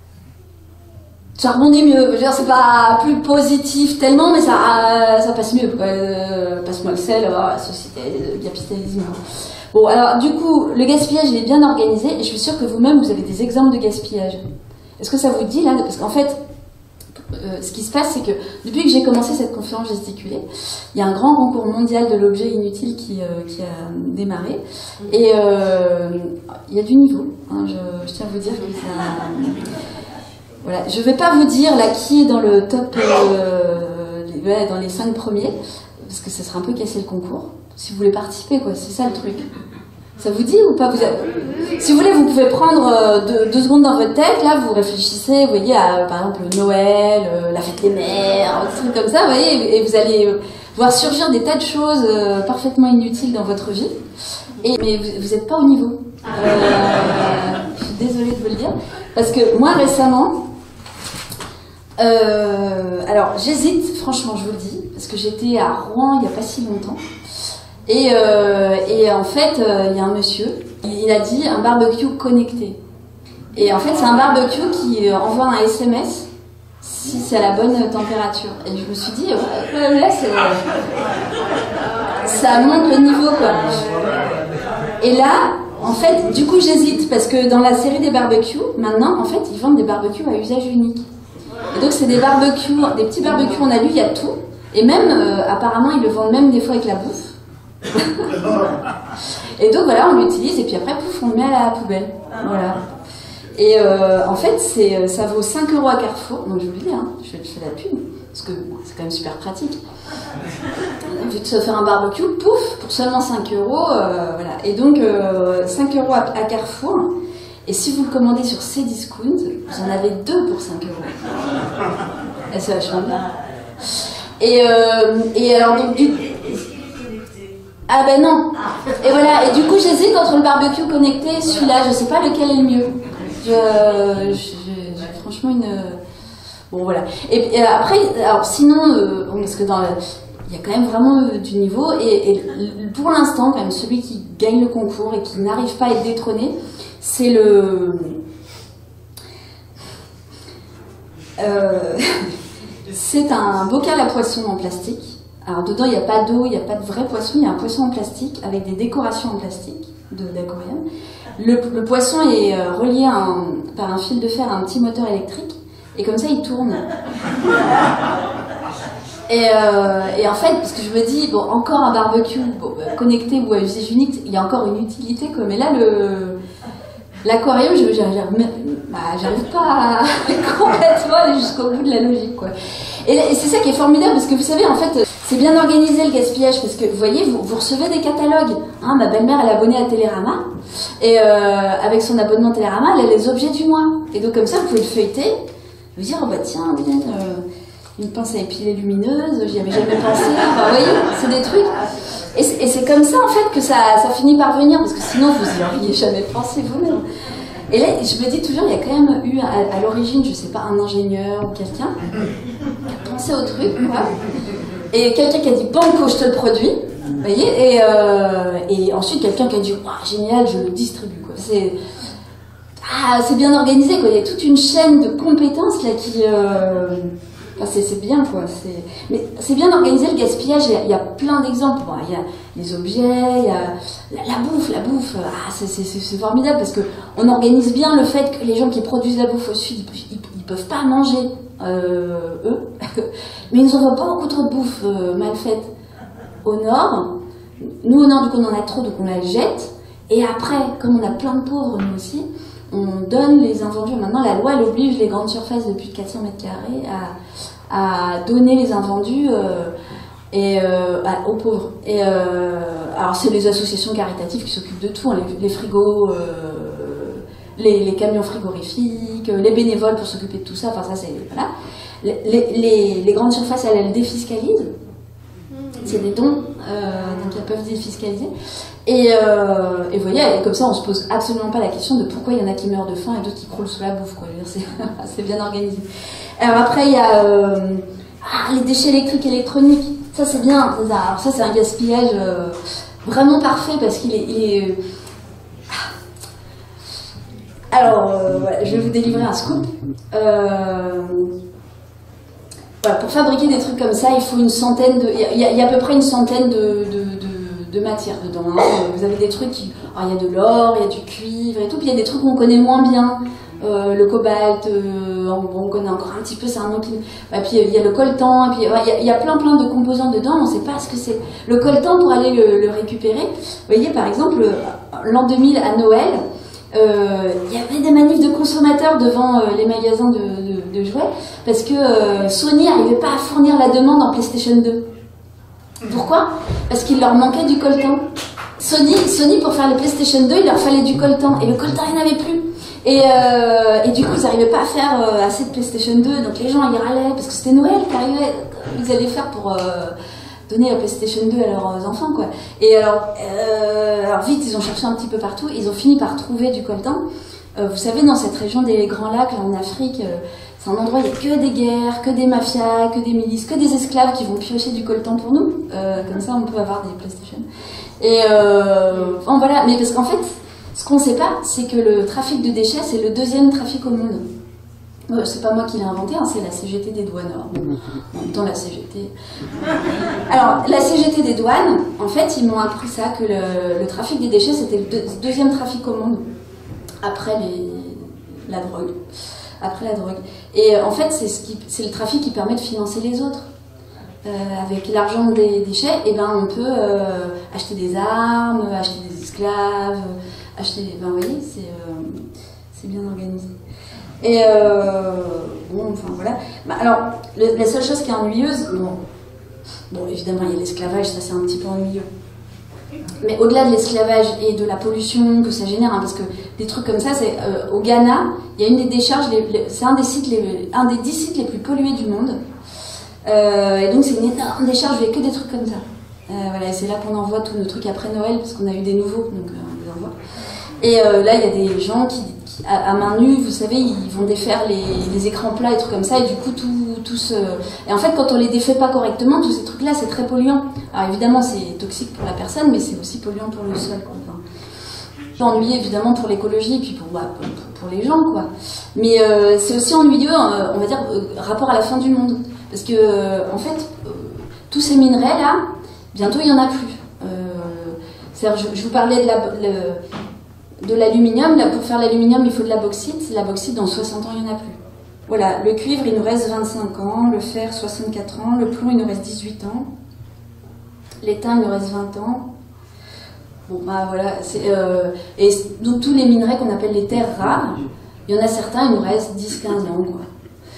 Ça rebondit mieux, je veux dire, c'est pas plus positif tellement, mais ça, ça passe mieux. Euh, Passe-moi le sel, oh, la société du capitalisme. Bon, alors du coup, le gaspillage il est bien organisé, et je suis sûre que vous-même vous avez des exemples de gaspillage. Est-ce que ça vous dit là? Parce qu'en fait... Euh, ce qui se passe, c'est que depuis que j'ai commencé cette conférence gesticulée, il y a un grand concours mondial de l'objet inutile qui, euh, qui a démarré. Et euh, il y a du niveau. Hein, je, je tiens à vous dire que ça... Voilà. Je ne vais pas vous dire là qui est dans le top, euh, les, ouais, dans les cinq premiers, parce que ça sera un peu casser le concours. Si vous voulez participer, quoi, c'est ça le truc. Ça vous dit ou pas? Vous avez... Si vous voulez, vous pouvez prendre euh, deux, deux secondes dans votre tête, là, vous réfléchissez, vous voyez, à, par exemple, Noël, euh, la fête des mères, des trucs comme ça, vous voyez, et vous allez euh, voir surgir des tas de choses euh, parfaitement inutiles dans votre vie, et, mais vous n'êtes pas au niveau. Euh, je suis désolée de vous le dire, parce que moi, récemment, euh, alors, j'hésite, franchement, je vous le dis, parce que j'étais à Rouen il n'y a pas si longtemps, Et, euh, et en fait, il euh, y a un monsieur, il a dit un barbecue connecté. Et en fait, c'est un barbecue qui euh, envoie un S M S si c'est à la bonne température. Et je me suis dit, ouais, là, c'est, ça monte le niveau, quoi. Et là, en fait, du coup, j'hésite, parce que dans la série des barbecues, maintenant, en fait, ils vendent des barbecues à usage unique. Et donc, c'est des barbecues, des petits barbecues en alu, il y a tout. Et même, euh, apparemment, ils le vendent même des fois avec la bouffe. Et donc, voilà, on l'utilise, et puis après, pouf, on le met à la poubelle. Voilà. Et euh, en fait, c'est, ça vaut cinq euros à Carrefour. Donc, je vous le dis, hein, je, fais, je fais la pub, parce que bon, c'est quand même super pratique. Vu de se faire un barbecue, pouf, pour seulement cinq euros. Euh, voilà. Et donc, euh, cinq euros à, à Carrefour. Et si vous le commandez sur Cdiscount, vous en avez deux pour cinq euros. Et c'est vachement bien. Et, euh, et alors, donc, du... Ah ben non. Et voilà, et du coup, j'hésite entre le barbecue connecté et celui-là. Je sais pas lequel est le mieux. Je, j'ai franchement une... Bon, voilà. Et, et après, alors sinon, euh, parce que dans le... il y a quand même vraiment euh, du niveau, et, et pour l'instant, quand même, celui qui gagne le concours et qui n'arrive pas à être détrôné, c'est le... Euh... c'est un bocal à poisson en plastique. Alors dedans, il n'y a pas d'eau, il n'y a pas de vrai poisson, il y a un poisson en plastique avec des décorations en plastique d'aquarium. Le, le poisson est euh, relié à un, par un fil de fer à un petit moteur électrique, et comme ça, il tourne. Et, euh, et en fait, parce que je me dis, bon, encore un barbecue bon, connecté ou à usage unique, il y a encore une utilité, quoi. Mais là, le l'aquarium, je bah, j'arrive pas à complètement aller jusqu'au bout de la logique, quoi. Et, et c'est ça qui est formidable, parce que vous savez, en fait, c'est bien organisé le gaspillage, parce que vous voyez, vous, vous recevez des catalogues. Hein, ma belle-mère, elle est abonnée à Télérama, et euh, avec son abonnement Télérama, elle a les objets du mois. Et donc comme ça, vous pouvez le feuilleter, vous dire, oh bah tiens, bien, euh, une pince à épiler lumineuse, j'y avais jamais pensé. Enfin, vous voyez, c'est des trucs. Et c'est comme ça, en fait, que ça, ça finit par venir, parce que sinon, vous n'y auriez jamais pensé vous-même. Et là, je me dis toujours, il y a quand même eu, à, à l'origine, je sais pas, un ingénieur ou quelqu'un qui a pensé au truc, quoi. Et quelqu'un qui a dit, banco, je te le produis, vous voyez, et, euh, et ensuite quelqu'un qui a dit, waouh, génial, je le distribue, quoi. C'est ah, c'est bien organisé, quoi. Il y a toute une chaîne de compétences, là, qui... Euh, enfin, c'est bien, quoi. Mais c'est bien organisé, le gaspillage, il y a, il y a plein d'exemples. Bon, il y a les objets, il y a la, la bouffe, la bouffe. Ah, c'est formidable, parce que on organise bien le fait que les gens qui produisent la bouffe au sud, ils, ils, ils peuvent pas manger, euh, eux. Mais ils nous envoient pas beaucoup trop de bouffe euh, mal faite au nord. Nous, au nord, du coup, on en a trop, donc on la jette. Et après, comme on a plein de pauvres, nous aussi, on donne les invendus. Maintenant, la loi, elle oblige les grandes surfaces de plus de quatre cents mètres carrés à, à donner les invendus euh, et, euh, à, aux pauvres. Et, euh, alors, c'est les associations caritatives qui s'occupent de tout, hein, les, les frigos, euh, les, les camions frigorifiques, les bénévoles pour s'occuper de tout ça. Enfin, ça, c'est... Voilà. Les, les, les grandes surfaces, elles, elles défiscalisent. C'est des dons, euh, donc elles peuvent défiscaliser. Et, euh, et vous voyez, et comme ça, on se pose absolument pas la question de pourquoi il y en a qui meurent de faim et d'autres qui croulent sous la bouffe, quoi. C'est bien organisé. Alors après, il y a euh, ah, les déchets électriques et électroniques. Ça, c'est bien. Alors ça, c'est un gaspillage euh, vraiment parfait, parce qu'il est... Il est... Alors, euh, ouais, je vais vous délivrer un scoop. Euh... Voilà, pour fabriquer des trucs comme ça, il faut une centaine de... Il y a, il y a à peu près une centaine de, de, de, de matières dedans. Hein. Vous avez des trucs qui... Alors, il y a de l'or, il y a du cuivre et tout, puis il y a des trucs qu'on connaît moins bien. Euh, le cobalt, euh, on, on connaît encore un petit peu, c'est un nom qui... Et puis il y a le coltan, et puis ouais, il, y a, il y a plein plein de composants dedans, on ne sait pas ce que c'est. Le coltan, pour aller le, le récupérer, vous voyez, par exemple, l'an deux mille à Noël, Euh, il y avait des manifs de consommateurs devant euh, les magasins de, de, de jouets, parce que euh, Sony n'arrivait pas à fournir la demande en PlayStation deux. Pourquoi? Parce qu'il leur manquait du coltan. Sony, Sony, pour faire les PlayStation deux, il leur fallait du coltan, et le coltan, il n'y en avait plus. Et, euh, et du coup, ils n'arrivaient pas à faire euh, assez de PlayStation deux, donc les gens, ils râlaient, parce que c'était Noël qu'arrivait, ils allaient faire pour... Euh, donner la PlayStation deux à leurs enfants, quoi. Et alors, euh, alors vite, ils ont cherché un petit peu partout, ils ont fini par trouver du coltan. Euh, vous savez, dans cette région des Grands Lacs, là en Afrique, euh, c'est un endroit où il n'y a que des guerres, que des mafias, que des milices, que des esclaves qui vont piocher du coltan pour nous. Euh, comme ça, on peut avoir des PlayStation. Et euh, enfin, voilà, mais parce qu'en fait, ce qu'on ne sait pas, c'est que le trafic de déchets, c'est le deuxième trafic au monde. Euh, c'est pas moi qui l'ai inventé, hein, c'est la C G T des douanes. Alors, bon, en même temps, la C G T. Alors, la C G T des douanes, en fait, ils m'ont appris ça, que le, le trafic des déchets, c'était le deux, deuxième trafic au monde, après les, la drogue. Après la drogue. Et euh, en fait, c'est ce qui, c'est le trafic qui permet de financer les autres. Euh, avec l'argent des déchets, eh ben, on peut euh, acheter des armes, acheter des esclaves, acheter des... Ben, vous voyez, c'est euh, c'est bien organisé. Et euh, bon, enfin voilà. Bah, alors, le, la seule chose qui est ennuyeuse, bon, bon évidemment il y a l'esclavage, ça c'est un petit peu ennuyeux. Mais au-delà de l'esclavage et de la pollution que ça génère, hein, parce que des trucs comme ça, c'est euh, au Ghana, il y a une des décharges, les, les, c'est un des sites, les, un des dix sites les plus pollués du monde. Euh, et donc c'est une énorme décharge, il n'y a que des trucs comme ça. Euh, voilà, et c'est là qu'on envoie tous nos trucs après Noël, parce qu'on a eu des nouveaux, donc euh, on les envoie. Et euh, là, il y a des gens qui, qui à, à main nue, vous savez, ils vont défaire les, les écrans plats et trucs comme ça, et du coup, tout, tout se... Et en fait, quand on les défait pas correctement, tous ces trucs-là, c'est très polluant. Alors évidemment, c'est toxique pour la personne, mais c'est aussi polluant pour le sol, quoi. Enfin, ennuyeux, évidemment, pour l'écologie, et puis pour, bah, pour, pour les gens, quoi. Mais euh, c'est aussi ennuyeux, euh, on va dire, euh, rapport à la fin du monde. Parce que, euh, en fait, euh, tous ces minerais, là, bientôt, il n'y en a plus. Euh, c'est-à-dire, je, je vous parlais de la... Le, de l'aluminium, là, pour faire l'aluminium, il faut de la bauxite. La bauxite, dans soixante ans, il n'y en a plus. Voilà, le cuivre, il nous reste vingt-cinq ans, le fer, soixante-quatre ans, le plomb, il nous reste dix-huit ans, l'étain, il nous reste vingt ans. Bon, bah voilà, c'est, euh, et donc tous les minerais qu'on appelle les terres rares, il y en a certains, il nous reste dix à quinze ans, quoi.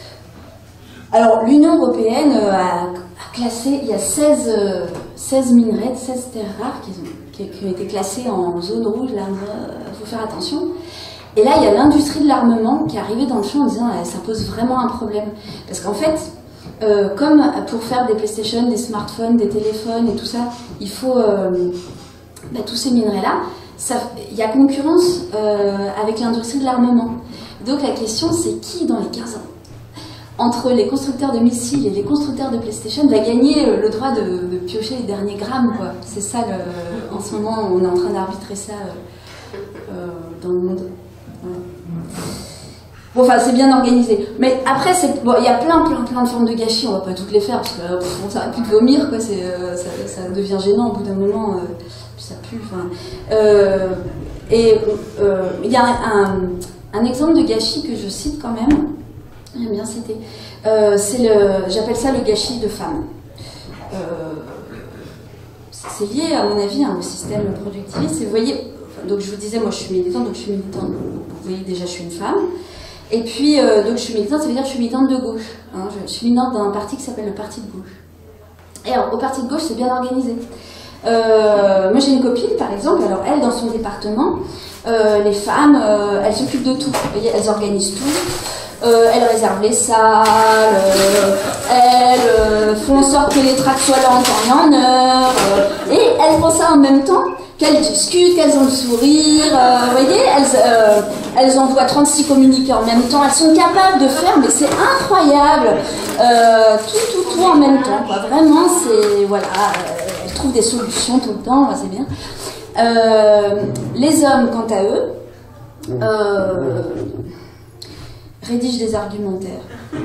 Alors, l'Union européenne a, a classé, il y a seize, euh, seize minerais, seize terres rares qui ont, qui, qui ont été classées en zone rouge, là, il faut faire attention. Et là, il y a l'industrie de l'armement qui est arrivée dans le champ en disant eh, ça pose vraiment un problème. Parce qu'en fait, euh, comme pour faire des PlayStation, des smartphones, des téléphones et tout ça, il faut euh, bah, tous ces minerais-là, il y a concurrence euh, avec l'industrie de l'armement. Donc la question, c'est qui dans les quinze ans entre les constructeurs de missiles et les constructeurs de PlayStation va gagner euh, le droit de, de piocher les derniers grammes, quoi. C'est ça, le, en ce moment, on est en train d'arbitrer ça euh, euh, dans le monde. Ouais. Bon, enfin, c'est bien organisé. Mais après, il bon, y a plein, plein, plein de formes de gâchis. On va pas toutes les faire parce que pff, on s'arrête plus de vomir, quoi. Euh, ça, ça devient gênant au bout d'un moment. Euh, puis ça pue. Enfin, euh, et il euh, y a un, un exemple de gâchis que je cite quand même. J'aime bien citer. Euh, c'est le, j'appelle ça le gâchis de femmes. Euh, c'est lié, à mon avis, hein, au système productiviste. Et vous voyez, enfin, donc je vous disais, moi je suis militante, donc je suis militante. Vous voyez déjà, je suis une femme. Et puis, euh, donc je suis militante, ça veut dire que je suis militante de gauche. Hein, je, je suis militante d'un parti qui s'appelle le Parti de gauche. Et alors, au Parti de gauche, c'est bien organisé. Euh, moi j'ai une copine, par exemple, alors elle, dans son département, euh, les femmes, euh, elles s'occupent de tout. Vous voyez, elles organisent tout. Euh, elles réservent les salles, euh, elles euh, font en sorte que les tracts soient là en temps et en heure, euh, et elles font ça en même temps qu'elles discutent, qu'elles ont le sourire, euh, vous voyez, elles, euh, elles envoient trente-six communiqués en même temps, elles sont capables de faire, mais c'est incroyable, euh, tout, tout, tout en même temps, quoi. Vraiment, c'est, voilà, euh, elles trouvent des solutions tout le temps, c'est bien. Euh, les hommes, quant à eux, euh, rédige des argumentaires.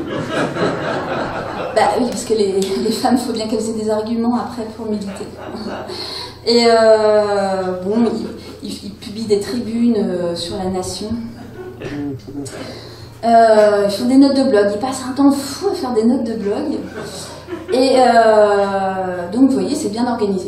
Bah oui, parce que les, les femmes, il faut bien qu'elles aient des arguments après pour militer. Et euh, bon, ils, ils, ils publient des tribunes euh, sur la nation. Euh, ils font des notes de blog. Ils passent un temps fou à faire des notes de blog. Et euh, donc, vous voyez, c'est bien organisé.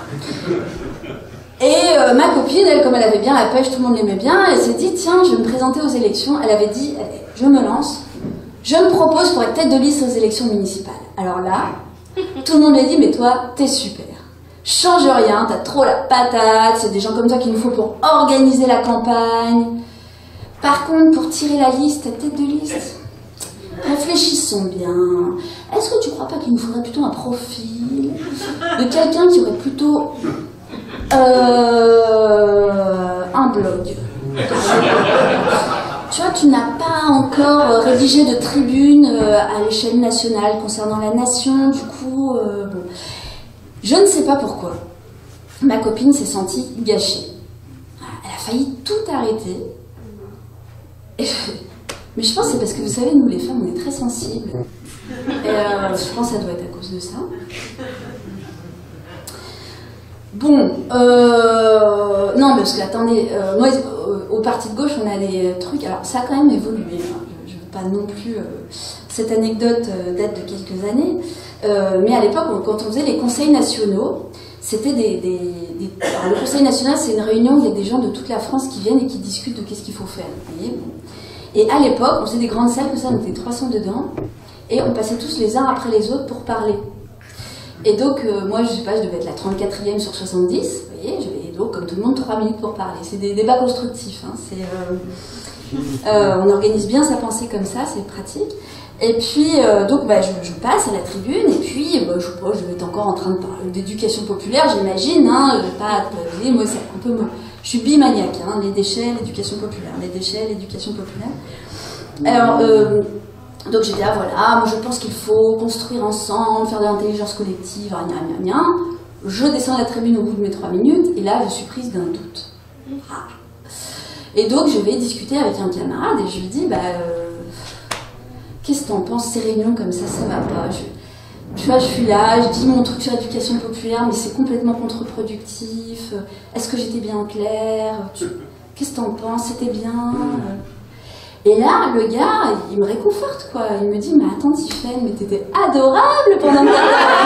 Et euh, ma copine, elle, comme elle avait bien la pêche, tout le monde l'aimait bien, elle s'est dit, tiens, je vais me présenter aux élections. Elle avait dit, je me lance, je me propose pour être tête de liste aux élections municipales. Alors là, tout le monde lui a dit, mais toi, t'es super. Change rien, t'as trop la patate, c'est des gens comme toi qu'il nous faut pour organiser la campagne. Par contre, pour tirer la liste, ta tête de liste, réfléchissons bien. Est-ce que tu crois pas qu'il nous faudrait plutôt un profil de quelqu'un qui aurait plutôt... Euh, un blog. Tu vois, tu n'as pas encore rédigé de tribune à l'échelle nationale concernant la nation, du coup, euh, bon. Je ne sais pas pourquoi. Ma copine s'est sentie gâchée. Elle a failli tout arrêter. Et, Mais je pense que c'est parce que, vous savez, nous les femmes, on est très sensibles. Et euh, je pense que ça doit être à cause de ça. Bon, euh, non, parce que, attendez, euh, moi, euh, au parti de gauche, on a des trucs, alors ça a quand même évolué, hein, je ne veux pas non plus, euh, cette anecdote euh, date de quelques années, euh, mais à l'époque, quand on faisait les conseils nationaux, c'était des... des, des... Alors, le conseil national, c'est une réunion où il y a des gens de toute la France qui viennent et qui discutent de qu'est-ce qu'il faut faire, vous voyez. Et à l'époque, on faisait des grandes salles, comme ça, on était trois cents dedans, et on passait tous les uns après les autres pour parler. Et donc, euh, moi, je sais pas, je devais être la trente-quatrième sur soixante-dix, vous voyez, j'avais donc, comme tout le monde, trois minutes pour parler. C'est des débats constructifs, hein, c'est, euh, euh, on organise bien sa pensée comme ça, c'est pratique. Et puis, euh, donc, bah, je, je passe à la tribune, et puis, bah, je sais pas, je vais être encore en train de parler d'éducation populaire, j'imagine, hein, je vais pas, vous voyez, moi, c'est un peu, je suis bimaniaque, hein, les déchets, l'éducation populaire, les déchets, l'éducation populaire. Alors, euh, donc j'ai dit, ah voilà, moi je pense qu'il faut construire ensemble, faire de l'intelligence collective, gna gna gna. Je descends la tribune au bout de mes trois minutes, et là je suis prise d'un doute. Ah. Et donc je vais discuter avec un camarade, et je lui dis, bah, euh, qu'est-ce que t'en penses, ces réunions comme ça, ça va pas. Je, tu vois, je suis là, je dis mon truc sur l'éducation populaire, mais c'est complètement contre-productif. Est-ce que j'étais bien claire? Qu'est-ce que t'en penses, c'était bien? Et là, le gars, il me réconforte, quoi. Il me dit, mais attends, Tiffaine, mais t'étais adorable pendant que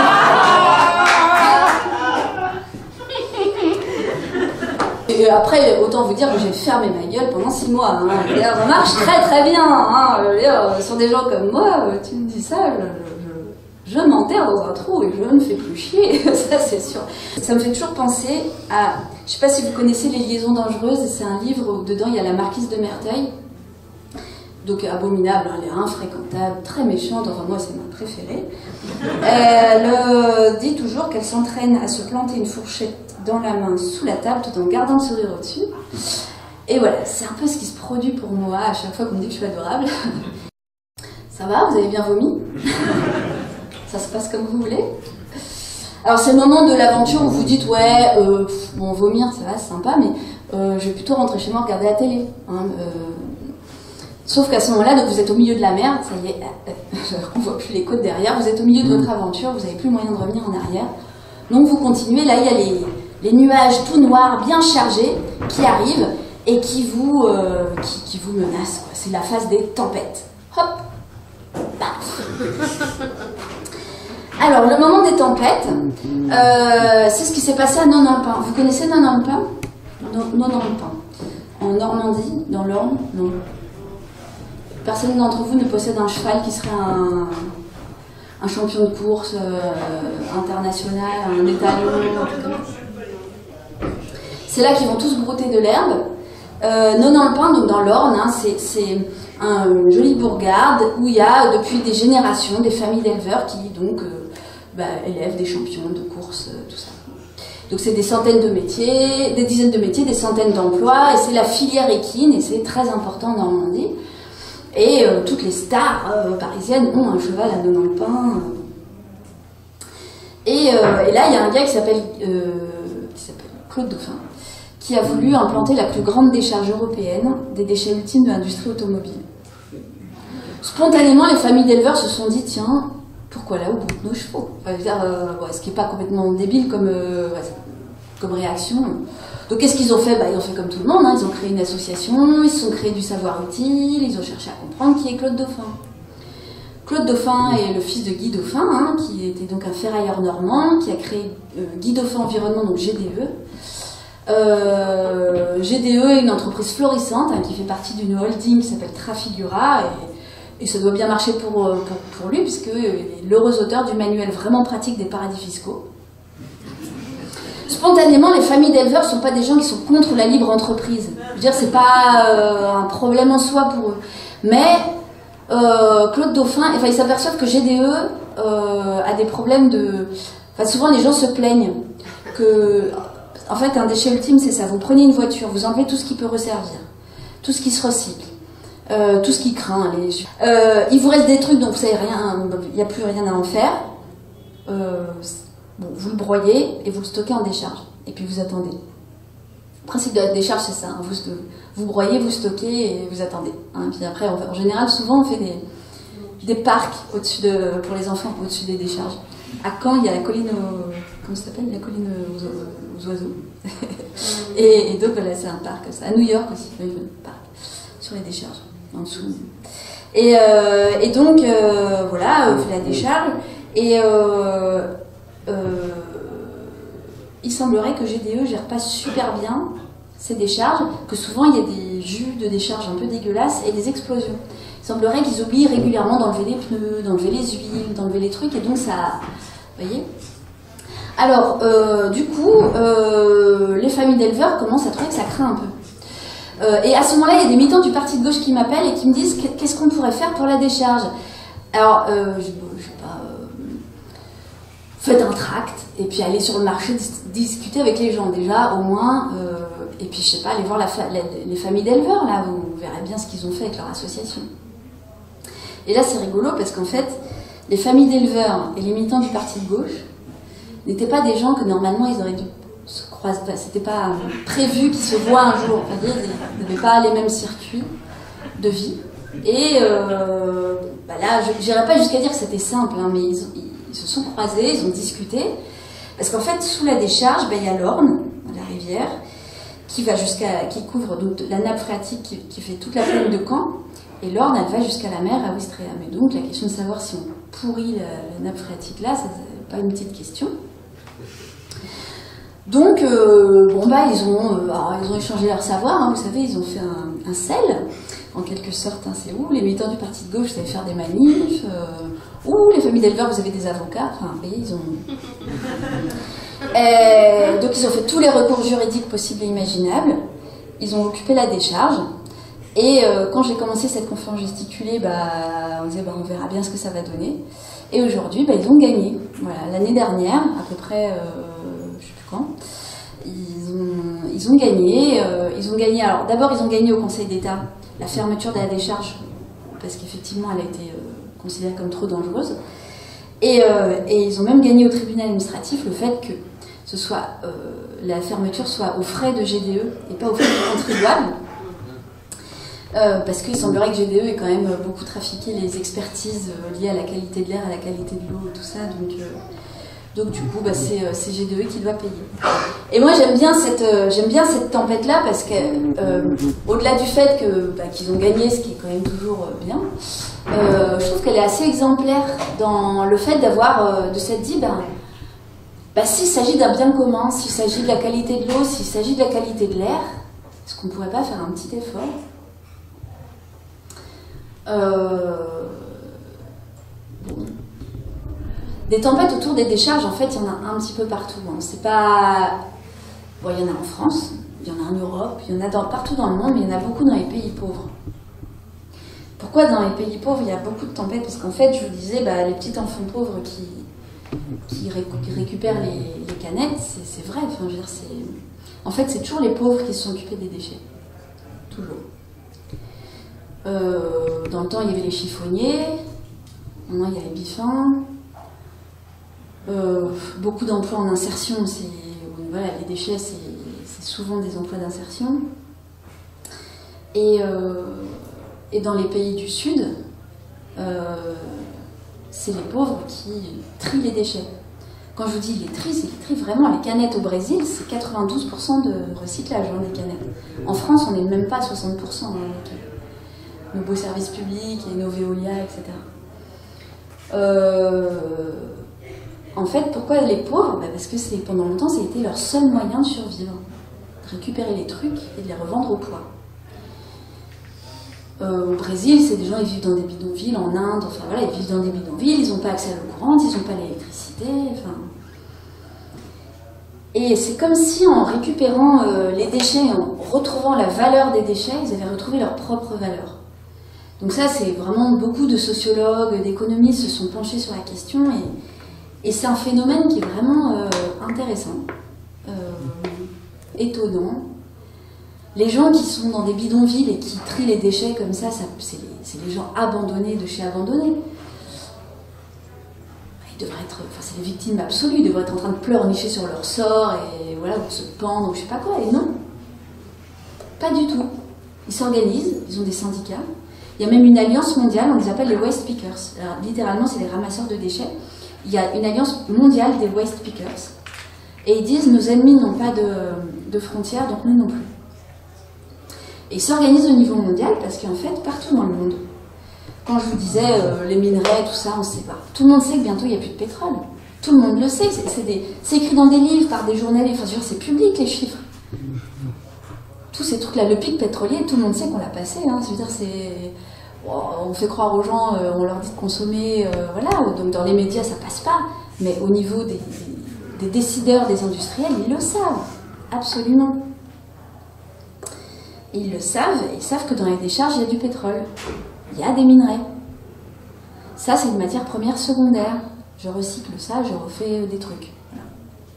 Et après, autant vous dire que j'ai fermé ma gueule pendant six mois. Hein. Ça marche très très bien. Hein. Sur des gens comme moi, tu me dis ça, je, je, je m'enterre dans un trou et je ne fais plus chier. Ça, c'est sûr. Ça me fait toujours penser à... Je sais pas si vous connaissez Les Liaisons dangereuses. C'est un livre où dedans, il y a la marquise de Merteuil. Donc abominable, elle est infréquentable, très méchante, enfin moi c'est ma préférée. Elle euh, dit toujours qu'elle s'entraîne à se planter une fourchette dans la main sous la table tout en gardant le sourire au-dessus. Et voilà, c'est un peu ce qui se produit pour moi à chaque fois qu'on me dit que je suis adorable. Ça va, vous avez bien vomi? Ça se passe comme vous voulez? Alors c'est le moment de l'aventure où vous dites ouais, euh, bon vomir ça va, c'est sympa, mais euh, je vais plutôt rentrer chez moi regarder la télé. Hein, euh, Sauf qu'à ce moment-là, donc vous êtes au milieu de la merde, ça y est, on voit plus les côtes derrière, vous êtes au milieu de votre aventure, vous n'avez plus moyen de revenir en arrière. Donc vous continuez, là il y a les, les nuages tout noirs, bien chargés, qui arrivent et qui vous, euh, qui, qui vous menacent. C'est la phase des tempêtes. Hop, paf. Alors le moment des tempêtes, euh, c'est ce qui s'est passé à Nonalpin. Vous connaissez Nonalpin? Nonalpin. En Normandie, dans l'Orne, non. Personne d'entre vous ne possède un cheval qui serait un, un champion de course euh, international, un étalon, un truc comme ça. C'est là qu'ils vont tous brouter de l'herbe. Euh, Nonalpin, donc dans l'Orne, hein, c'est un, une jolie bourgade où il y a depuis des générations des familles d'éleveurs qui donc euh, bah, élèvent des champions de course, euh, tout ça. Donc c'est des centaines de métiers, des dizaines de métiers, des centaines d'emplois, et c'est la filière équine, et c'est très important en Normandie. Et euh, toutes les stars euh, parisiennes ont un cheval à Nonalpin. Et, euh, et là, il y a un gars qui s'appelle euh, Claude Dauphin, qui a voulu implanter la plus grande décharge européenne des déchets ultimes de l'industrie automobile. Spontanément, les familles d'éleveurs se sont dit, tiens, pourquoi là, au bout de nos chevaux? Enfin, dire, euh, ouais, ce qui n'est pas complètement débile comme, euh, ouais, comme réaction. Donc qu'est-ce qu'ils ont fait? Bah, ils ont fait comme tout le monde, hein. Ils ont créé une association, ils se sont créés du savoir utile, ils ont cherché à comprendre qui est Claude Dauphin. Claude Dauphin est le fils de Guy Dauphin, hein, qui était donc un ferrailleur normand, qui a créé euh, Guy Dauphin Environnement, donc G D E. Euh, G D E est une entreprise florissante, hein, qui fait partie d'une holding qui s'appelle Trafigura, et, et ça doit bien marcher pour, pour, pour lui, puisqu'il est l'heureux auteur du manuel vraiment pratique des paradis fiscaux. Spontanément, les familles d'éleveurs ne sont pas des gens qui sont contre la libre entreprise. Je veux dire, c'est pas euh, un problème en soi pour eux. Mais euh, Claude Dauphin, enfin, ils s'aperçoivent que G D E euh, a des problèmes de... Enfin, souvent, les gens se plaignent que... En fait, un déchet ultime, c'est ça. Vous prenez une voiture, vous enlevez tout ce qui peut resservir, tout ce qui se recycle, euh, tout ce qui craint. Les... Euh, il vous reste des trucs dont vous savez rien, il n'y a plus rien à en faire. Euh, Bon, vous le broyez et vous le stockez en décharge. Et puis vous attendez. Le principe de la décharge, c'est ça. Hein. Vous, vous broyez, vous stockez et vous attendez. Hein. Puis après, on fait, en général, souvent, on fait des, des parcs au-dessus de, pour les enfants au-dessus des décharges. À Caen, il y a la colline aux, comment ça s'appelle, la colline aux, aux oiseaux. et, et donc, voilà, c'est un parc. À New York aussi, il y a un parc sur les décharges, en dessous. Et, euh, et donc, euh, voilà, on fait la décharge. Et euh, euh, il semblerait que G D E gère pas super bien ces décharges, que souvent il y a des jus de décharge un peu dégueulasses et des explosions. Il semblerait qu'ils oublient régulièrement d'enlever les pneus, d'enlever les huiles, d'enlever les trucs, et donc ça... Vous voyez ? Alors, euh, du coup, euh, les familles d'éleveurs commencent à trouver que ça craint un peu. Euh, et à ce moment-là, il y a des militants du parti de gauche qui m'appellent et qui me disent qu'est-ce qu'on pourrait faire pour la décharge. Alors, euh, je, je sais pas, euh, faites un tract et puis allez sur le marché dis discuter avec les gens déjà, au moins, euh, et puis je sais pas, allez voir la fa la, les familles d'éleveurs, là, vous verrez bien ce qu'ils ont fait avec leur association. Et là, c'est rigolo parce qu'en fait, les familles d'éleveurs et les militants du parti de gauche n'étaient pas des gens que normalement ils auraient dû se croiser, enfin, c'était pas prévu qu'ils se voient un jour, enfin, ils n'avaient pas les mêmes circuits de vie. Et euh, bah là, je n'irai pas jusqu'à dire que c'était simple, hein, mais ils, ils, ils se sont croisés, ils ont discuté, parce qu'en fait, sous la décharge, bah, il y a l'Orne, la rivière, qui va jusqu'à, qui couvre donc la nappe phréatique qui, qui fait toute la plaine de Caen, et l'Orne, elle va jusqu'à la mer à Ouistreham. Et donc, la question de savoir si on pourrit la, la nappe phréatique là, c'est pas une petite question. Donc, euh, bon bah, ils ont, euh, alors, ils ont échangé leur savoir, hein, vous savez, ils ont fait un, un sel, en quelque sorte, hein, c'est où les militants du parti de gauche, vous savez faire des manifs, euh, ou les familles d'éleveurs, vous avez des avocats, enfin, vous voyez, ils ont... Et, donc, ils ont fait tous les recours juridiques possibles et imaginables, ils ont occupé la décharge, et euh, quand j'ai commencé cette conférence gesticulée, bah, on disait, bah, on verra bien ce que ça va donner, et aujourd'hui, bah, ils ont gagné, voilà, l'année dernière, à peu près... Euh, Quand. Ils ont, ils ont gagné, euh, ils ont gagné, alors d'abord ils ont gagné au Conseil d'État la fermeture de la décharge, parce qu'effectivement elle a été euh, considérée comme trop dangereuse, et, euh, et ils ont même gagné au tribunal administratif le fait que ce soit, euh, la fermeture soit aux frais de G D E et pas aux frais du contribuable, euh, parce qu'il semblerait que G D E ait quand même beaucoup trafiqué les expertises euh, liées à la qualité de l'air, à la qualité de l'eau et tout ça, donc... Euh, Donc du coup, bah, c'est euh, G D E qui doit payer. Et moi, j'aime bien cette, euh, j'aime bien cette tempête-là parce que, euh, au-delà du fait que, bah, qu'ils ont gagné, ce qui est quand même toujours euh, bien, euh, je trouve qu'elle est assez exemplaire dans le fait d'avoir, euh, de s'être dit, bah, bah, s'il s'agit d'un bien commun, s'il s'agit de la qualité de l'eau, s'il s'agit de la qualité de l'air, est-ce qu'on ne pourrait pas faire un petit effort ? euh, bon. Des tempêtes autour des décharges, en fait, il y en a un petit peu partout. Hein. C'est pas... Bon, il y en a en France, il y en a en Europe, il y en a dans... partout dans le monde, mais il y en a beaucoup dans les pays pauvres. Pourquoi dans les pays pauvres, il y a beaucoup de tempêtes? Parce qu'en fait, je vous disais, bah, les petits enfants pauvres qui, qui, ré... qui récupèrent les, les canettes, c'est vrai. Enfin, je veux dire, c'est... En fait, c'est toujours les pauvres qui se sont occupés des déchets. Toujours. Euh, dans le temps, il y avait les chiffonniers. Maintenant, il y a les biffins. Euh, beaucoup d'emplois en insertion, c'est, voilà, les déchets, c'est souvent des emplois d'insertion. Et, euh, et dans les pays du Sud, euh, c'est les pauvres qui trient les déchets. Quand je vous dis les trient, c'est qu'ils trient vraiment. Les canettes au Brésil, c'est quatre-vingt-douze pour cent de recyclage, hein, des canettes. En France, on n'est même pas à soixante pour cent, hein, avec nos beaux services publics et nos Veolia, et cetera. Euh... En fait, pourquoi les pauvres? Bah parce que pendant longtemps, ça a été leur seul moyen de survivre. De récupérer les trucs et de les revendre au poids. Euh, au Brésil, c'est des gens, ils vivent dans des bidonvilles, en Inde, enfin voilà, ils vivent dans des bidonvilles, ils n'ont pas accès à l'eau courante, ils n'ont pas l'électricité, enfin... Et c'est comme si en récupérant euh, les déchets, en retrouvant la valeur des déchets, ils avaient retrouvé leur propre valeur. Donc ça, c'est vraiment beaucoup de sociologues, d'économistes se sont penchés sur la question et... Et c'est un phénomène qui est vraiment euh, intéressant, euh, étonnant. Les gens qui sont dans des bidonvilles et qui trient les déchets comme ça, ça c'est les, les gens abandonnés de chez abandonnés. Ils devraient être, enfin c'est les victimes absolues, ils devraient être en train de pleurnicher sur leur sort et voilà, ou se pendre ou je sais pas quoi. Et non, pas du tout. Ils s'organisent, ils ont des syndicats. Il y a même une alliance mondiale, on les appelle les waste pickers. Alors, littéralement, c'est les ramasseurs de déchets. Il y a une alliance mondiale des waste pickers. Et ils disent, nos ennemis n'ont pas de, de frontières, donc nous non plus. Et ils s'organisent au niveau mondial parce qu'en fait, partout dans le monde, quand je vous disais euh, les minerais, tout ça, on ne sait pas. Tout le monde sait que bientôt, il n'y a plus de pétrole. Tout le monde le sait. C'est écrit dans des livres, par des journalistes. Enfin, c'est public, les chiffres. Tous ces trucs-là, le pic pétrolier, tout le monde sait qu'on l'a passé. Hein. Je veux dire, c'est... Oh, on fait croire aux gens, euh, on leur dit de consommer, euh, voilà. Donc, dans les médias, ça passe pas. Mais au niveau des, des décideurs, des industriels, ils le savent. Absolument. Et ils le savent. Et ils savent que dans les décharges, il y a du pétrole. Il y a des minerais. Ça, c'est une matière première secondaire. Je recycle ça, je refais des trucs. Voilà.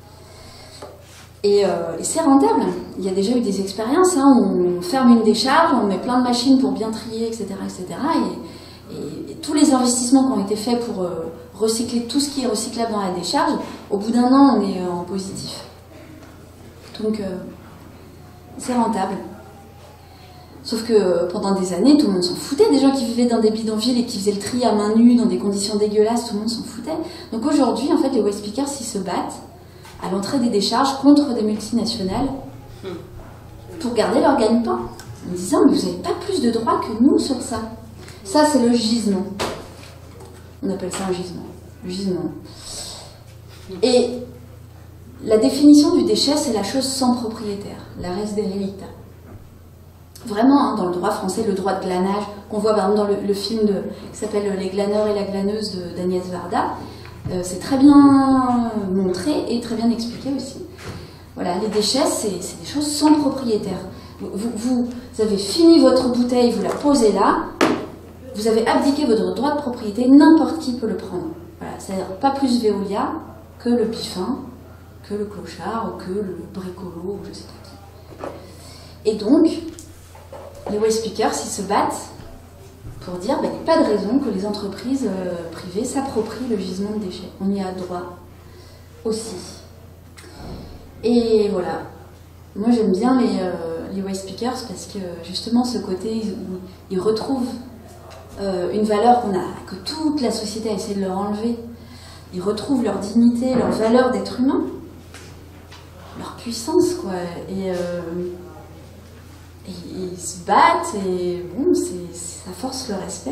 Et, euh, et c'est rentable. Il y a déjà eu des expériences. Hein, on ferme une décharge, on met plein de machines pour bien trier, et cetera, et cetera. Et, et, et tous les investissements qui ont été faits pour euh, recycler tout ce qui est recyclable dans la décharge, au bout d'un an, on est euh, en positif. Donc, euh, c'est rentable. Sauf que pendant des années, tout le monde s'en foutait. Des gens qui vivaient dans des bidonvilles et qui faisaient le tri à main nue, dans des conditions dégueulasses, tout le monde s'en foutait. Donc aujourd'hui, en fait, les waste pickers, ils se battent à l'entrée des décharges contre des multinationales pour garder leur gagne-pain. En disant, mais vous n'avez pas plus de droits que nous sur ça. Ça, c'est le gisement. On appelle ça un gisement. Le gisement. Et la définition du déchet, c'est la chose sans propriétaire, la res derelicta. Vraiment, hein, dans le droit français, le droit de glanage, qu'on voit par exemple dans le, le film de, qui s'appelle Les glaneurs et la glaneuse d'Agnès Varda, euh, c'est très bien montré et très bien expliqué aussi. Voilà, les déchets, c'est des choses sans propriétaire. Vous, vous, vous avez fini votre bouteille, vous la posez là, vous avez abdiqué votre droit de propriété, n'importe qui peut le prendre. Voilà, c'est-à-dire pas plus Veolia que le piffin, que le clochard, ou que le bricolo, ou je sais pas qui. Et donc, les waste pickers, ils se battent pour dire qu'il n'y a pas de raison que les entreprises euh, privées s'approprient le gisement de déchets. On y a droit aussi. Et voilà. Moi, j'aime bien les, euh, les waste pickers parce que justement, ce côté, ils, ils retrouvent euh, une valeur qu'on a, que toute la société a essayé de leur enlever. Ils retrouvent leur dignité, leur valeur d'être humain, leur puissance, quoi. Et... Euh, ils se battent et bon, ça force le respect.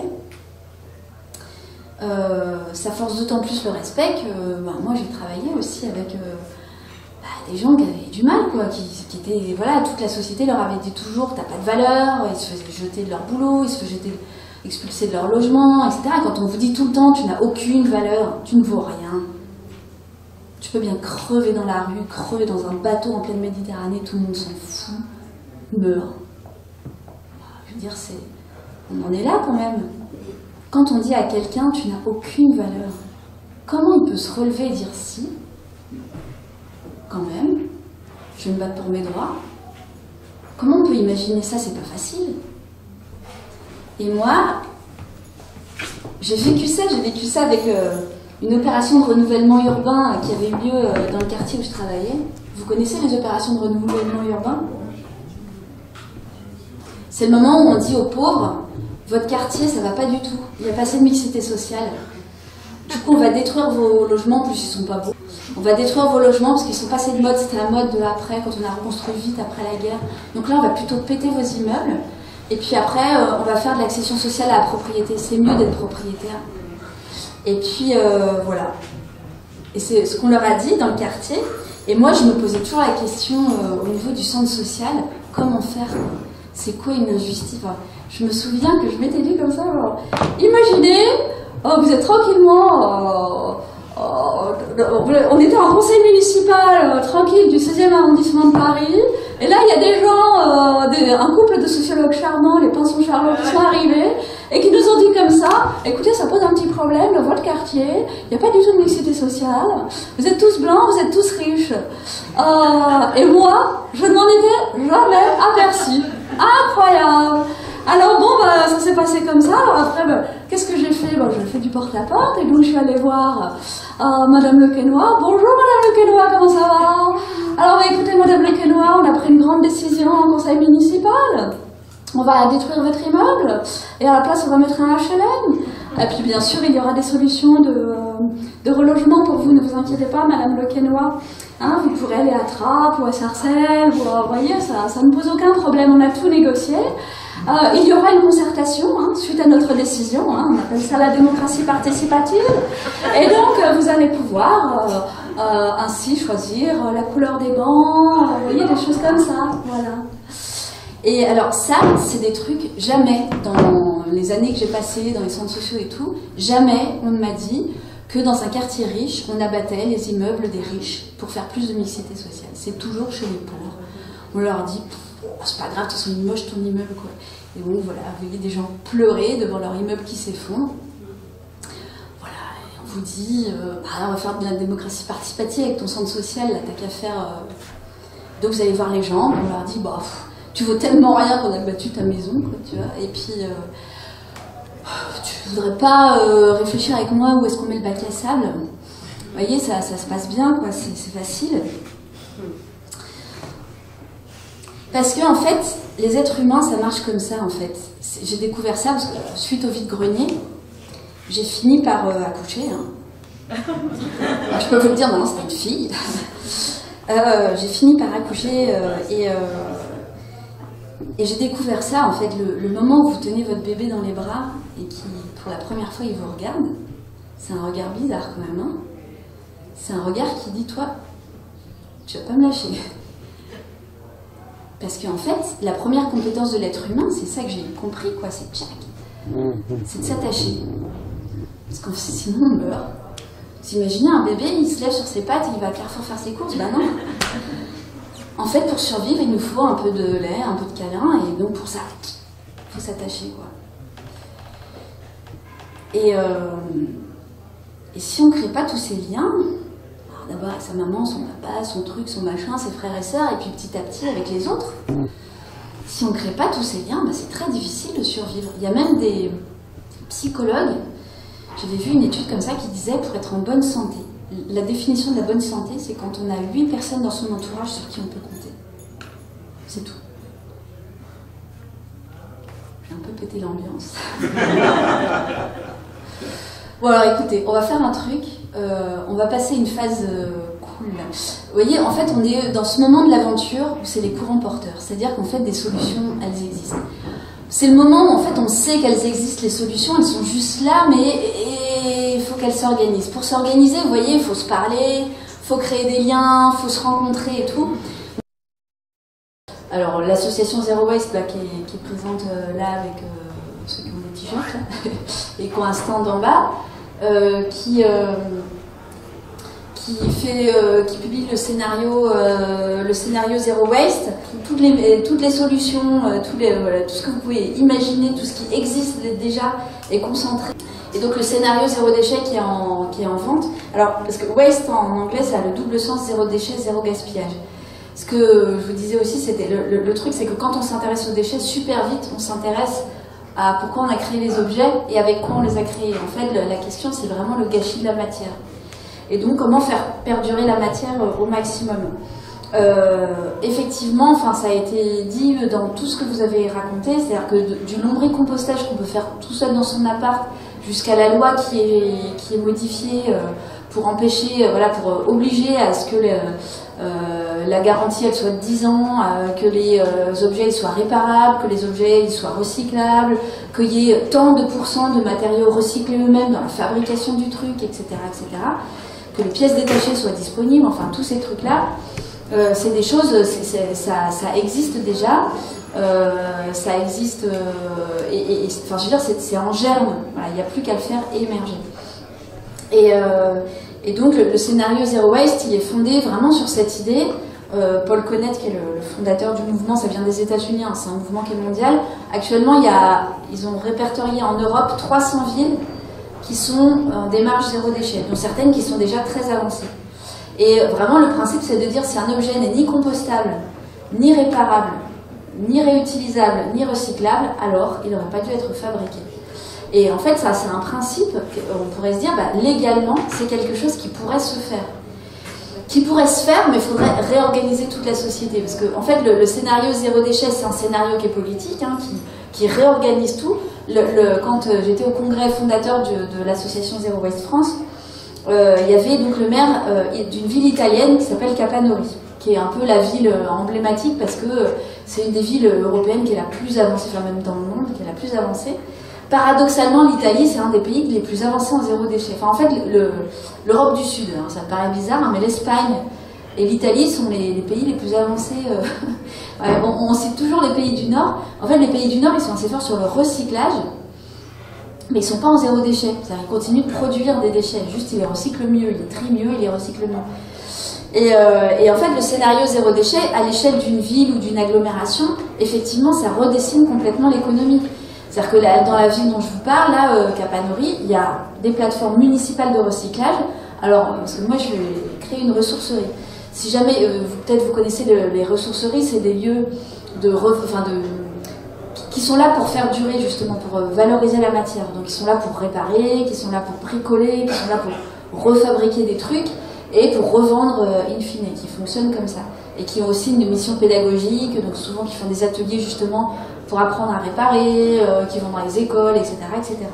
Euh, ça force d'autant plus le respect que bah, moi j'ai travaillé aussi avec euh, bah, des gens qui avaient du mal, quoi, qui, qui étaient, voilà, toute la société leur avait dit toujours t'as pas de valeur, ils se faisaient jeter de leur boulot, ils se faisaient jeter, expulser de leur logement, et cetera. Quand on vous dit tout le temps tu n'as aucune valeur, tu ne vaux rien, tu peux bien crever dans la rue, crever dans un bateau en pleine Méditerranée, tout le monde s'en fout, meurt. Dire, c'est, on en est là quand même. Quand on dit à quelqu'un tu n'as aucune valeur, comment il peut se relever et dire si, quand même, je vais me battre pour mes droits? Comment on peut imaginer ça? C'est pas facile. Et moi, j'ai vécu ça, j'ai vécu ça avec euh, une opération de renouvellement urbain qui avait eu lieu euh, dans le quartier où je travaillais. Vous connaissez les opérations de renouvellement urbain? C'est le moment où on dit aux pauvres, votre quartier, ça va pas du tout. Il n'y a pas assez de mixité sociale. Du coup, on va détruire vos logements, en plus ils sont pas beaux. On va détruire vos logements parce qu'ils sont passés de mode, c'était la mode de après, quand on a reconstruit vite après la guerre. Donc là, on va plutôt péter vos immeubles. Et puis après, euh, on va faire de l'accession sociale à la propriété. C'est mieux d'être propriétaire. Et puis, euh, voilà. Et c'est ce qu'on leur a dit dans le quartier. Et moi, je me posais toujours la question euh, au niveau du centre social, comment faire? C'est quoi une injustice? Enfin, je me souviens que je m'étais dit comme ça, alors, imaginez, oh, vous êtes tranquillement, euh, euh, on était en conseil municipal, euh, tranquille, du seizième arrondissement de Paris, et là il y a des gens, euh, des, un couple de sociologues charmants, les Pinsons Charlots, qui sont arrivés, et qui nous ont dit comme ça, écoutez, ça pose un petit problème dans votre quartier, il n'y a pas du tout de mixité sociale, vous êtes tous blancs, vous êtes tous riches. Euh, et moi, je ne m'en étais jamais aperçue. Incroyable! Alors bon, bah, ça s'est passé comme ça. Alors après, bah, qu'est-ce que j'ai fait? Bah, j'ai fait du porte-à-porte, et donc je suis allée voir euh, Madame Lequesnoy. Bonjour Madame Lequesnoy, comment ça va? Alors bah, écoutez Madame Lequesnoy, on a pris une grande décision en conseil municipal. on va détruire votre immeuble et à la place on va mettre un H L M. Et puis bien sûr il y aura des solutions de, de relogement pour vous, ne vous inquiétez pas Madame Le Quesnoy. Hein, vous pourrez aller à Trappes ou à Sarcelles, vous voyez, ça, ça ne pose aucun problème, on a tout négocié. Euh, il y aura une concertation hein, suite à notre décision, hein, on appelle ça la démocratie participative. Et donc euh, vous allez pouvoir euh, euh, ainsi choisir la couleur des bancs, euh, vous voyez, des choses comme ça, voilà. Et alors ça, c'est des trucs, jamais dans les années que j'ai passées dans les centres sociaux et tout, jamais on ne m'a dit que dans un quartier riche, on abattait les immeubles des riches pour faire plus de mixité sociale. C'est toujours chez les pauvres. On leur dit, oh, c'est pas grave, de toute façon, il est moche ton immeuble, quoi. Et bon, voilà, vous voyez des gens pleurer devant leur immeuble qui s'effondre. Voilà, et on vous dit, euh, bah, on va faire de la démocratie participative avec ton centre social, là, t'as qu'à faire... Euh... Donc vous allez voir les gens, on leur dit, bah, pff, tu vaux tellement rien qu'on a battu ta maison, quoi, tu vois. Et puis... Euh... Tu voudrais pas euh, réfléchir avec moi où est-ce qu'on met le bac à sable? Vous voyez, ça, ça se passe bien, quoi, c'est facile. Parce que, en fait, les êtres humains, ça marche comme ça, en fait. J'ai découvert ça parce que, suite au vide-grenier, j'ai fini par euh, accoucher. Hein. Alors, je peux vous le dire, non, c'était une fille. euh, j'ai fini par accoucher euh, et... Euh, Et j'ai découvert ça, en fait, le, le moment où vous tenez votre bébé dans les bras et qui, pour la première fois, il vous regarde, c'est un regard bizarre quand même, hein. C'est un regard qui dit, toi, tu vas pas me lâcher. Parce qu'en fait, la première compétence de l'être humain, c'est ça que j'ai compris, quoi, c'est tchac, c'est de s'attacher. Parce que sinon, on meurt. Vous imaginez un bébé, il se lève sur ses pattes et il va à Carrefour faire ses courses, ben non. En fait, pour survivre, il nous faut un peu de lait, un peu de câlin, et donc pour ça, il faut s'attacher, quoi. Et, euh, et si on ne crée pas tous ces liens, d'abord avec sa maman, son papa, son truc, son machin, ses frères et sœurs, et puis petit à petit avec les autres, si on ne crée pas tous ces liens, bah, c'est très difficile de survivre. Il y a même des psychologues, j'avais vu une étude comme ça qui disait pour être en bonne santé, la définition de la bonne santé, c'est quand on a huit personnes dans son entourage sur qui on peut compter. C'est tout. J'ai un peu pété l'ambiance. Bon alors écoutez, on va faire un truc. Euh, on va passer une phase euh, cool. Là. Vous voyez, en fait, on est dans ce moment de l'aventure où c'est les courants porteurs. C'est-à-dire qu'en fait, des solutions, elles existent. C'est le moment où en fait on sait qu'elles existent, les solutions, elles sont juste là, mais il faut qu'elles s'organisent. Pour s'organiser, vous voyez, il faut se parler, il faut créer des liens, il faut se rencontrer et tout. Alors l'association Zero Waste là, qui, est, qui est présente euh, là avec euh, ceux qui ont des t-shirts et qui ont un stand en bas, euh, qui... Euh, qui, fait, euh, qui publie le scénario, euh, le scénario Zero Waste, toutes les, toutes les solutions, euh, tous les, voilà, tout ce que vous pouvez imaginer, tout ce qui existe déjà est concentré. Et donc le scénario Zéro Déchet qui est en, qui est en vente. Alors, parce que Waste en anglais, ça a le double sens, zéro déchet, zéro gaspillage. Ce que je vous disais aussi, c'était le, le, le truc, c'est que quand on s'intéresse aux déchets, super vite, on s'intéresse à pourquoi on a créé les objets et avec quoi on les a créés. En fait, le, la question, c'est vraiment le gâchis de la matière. Et donc, comment faire perdurer la matière au maximum. Euh, effectivement, enfin, ça a été dit dans tout ce que vous avez raconté, c'est-à-dire que de, du lombricompostage qu'on peut faire tout seul dans son appart, jusqu'à la loi qui est, qui est modifiée euh, pour empêcher, euh, voilà, pour euh, obliger à ce que les, euh, la garantie elle soit de dix ans, euh, que les euh, objets ils soient réparables, que les objets ils soient recyclables, qu'il y ait tant de pourcents de matériaux recyclés eux-mêmes dans la fabrication du truc, et cetera, et cetera. Que les pièces détachées soient disponibles, enfin tous ces trucs-là, euh, c'est des choses, c'est, c'est, ça, ça existe déjà, euh, ça existe, euh, et, et, enfin je veux dire, c'est, c'est en germe, voilà, il n'y a plus qu'à le faire émerger. Et, euh, et donc le, le scénario Zero Waste, il est fondé vraiment sur cette idée. Euh, Paul Connett, qui est le, le fondateur du mouvement, ça vient des États-Unis, hein, c'est un mouvement qui est mondial. Actuellement, il y a, ils ont répertorié en Europe trois cents villes qui sont en démarche zéro déchet, dont certaines qui sont déjà très avancées. Et vraiment, le principe, c'est de dire si un objet n'est ni compostable, ni réparable, ni réutilisable, ni recyclable, alors il n'aurait pas dû être fabriqué. Et en fait, ça, c'est un principe, on pourrait se dire, bah, légalement, c'est quelque chose qui pourrait se faire. qui pourrait se faire, mais il faudrait réorganiser toute la société. Parce que, en fait, le, le scénario zéro déchet, c'est un scénario qui est politique, hein, qui, qui réorganise tout. Le, le, quand euh, j'étais au congrès fondateur de, de l'association Zero Waste France, euh, il y avait donc le maire euh, d'une ville italienne qui s'appelle Capanori, qui est un peu la ville emblématique parce que c'est une des villes européennes qui est la plus avancée, enfin même dans le monde, qui est la plus avancée. Paradoxalement, l'Italie, c'est un des pays les plus avancés en zéro déchet. Enfin, en fait, l'Europe du Sud, hein, ça me paraît bizarre, hein, mais l'Espagne et l'Italie sont les, les pays les plus avancés. Euh... ouais, on, on cite toujours les pays du Nord. En fait, les pays du Nord, ils sont assez forts sur le recyclage, mais ils ne sont pas en zéro déchet. C'est-à-dire qu'ils continuent de produire des déchets. Juste, ils les recyclent mieux, ils les trient mieux, ils les recyclent mieux. Et, euh, et en fait, le scénario zéro déchet, à l'échelle d'une ville ou d'une agglomération, effectivement, ça redessine complètement l'économie. C'est-à-dire que là, dans la ville dont je vous parle, là, euh, Capanori, il y a des plateformes municipales de recyclage. Alors, parce que moi, je vais créer une ressourcerie. Si jamais, euh, peut-être vous connaissez le, les ressourceries, c'est des lieux de, re, enfin de, qui sont là pour faire durer, justement, pour euh, valoriser la matière. Donc, ils sont là pour réparer, qui sont là pour bricoler, qui sont là pour refabriquer des trucs et pour revendre euh, in fine, qui fonctionnent comme ça. Et qui ont aussi une mission pédagogique, donc souvent qui font des ateliers, justement, pour apprendre à réparer, euh, qui vont dans les écoles, et cetera, et cetera.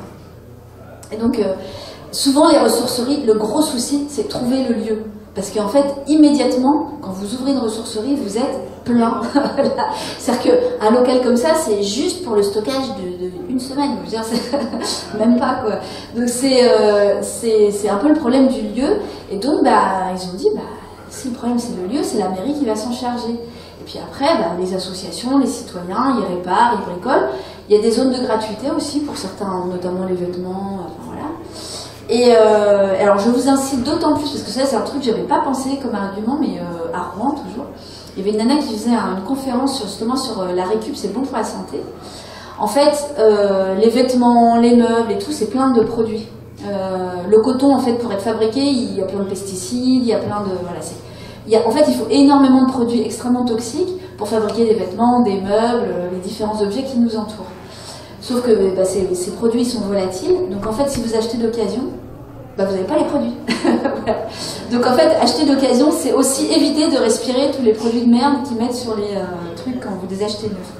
Et donc, euh, souvent, les ressourceries, le gros souci, c'est de trouver le lieu. Parce qu'en fait, immédiatement, quand vous ouvrez une ressourcerie, vous êtes plein. C'est-à-dire qu'un local comme ça, c'est juste pour le stockage de, de une semaine. Je veux dire, même pas, quoi. Donc, c'est euh, c'est un peu le problème du lieu. Et donc, bah, ils ont dit, bah, si le problème c'est le lieu, c'est la mairie qui va s'en charger. Et puis après, bah, les associations, les citoyens, ils réparent, ils bricolent. Il y a des zones de gratuité aussi pour certains, notamment les vêtements, enfin voilà. Et euh, alors je vous incite d'autant plus, parce que ça c'est un truc que j'avais pas pensé comme argument, mais euh, à Rouen toujours, il y avait une nana qui faisait une conférence sur, justement sur euh, la récup, c'est bon pour la santé. En fait, euh, les vêtements, les meubles et tout, c'est plein de produits. Euh, le coton, en fait, pour être fabriqué, il y a plein de pesticides, il y a plein de... Voilà, c'est... Il y a, en fait, il faut énormément de produits extrêmement toxiques pour fabriquer des vêtements, des meubles, les différents objets qui nous entourent. Sauf que bah, ces, ces produits sont volatiles, donc en fait, si vous achetez d'occasion, bah, vous n'avez pas les produits. Voilà. Donc en fait, acheter d'occasion, c'est aussi éviter de respirer tous les produits de merde qu'ils mettent sur les euh, trucs quand vous les achetez neufs.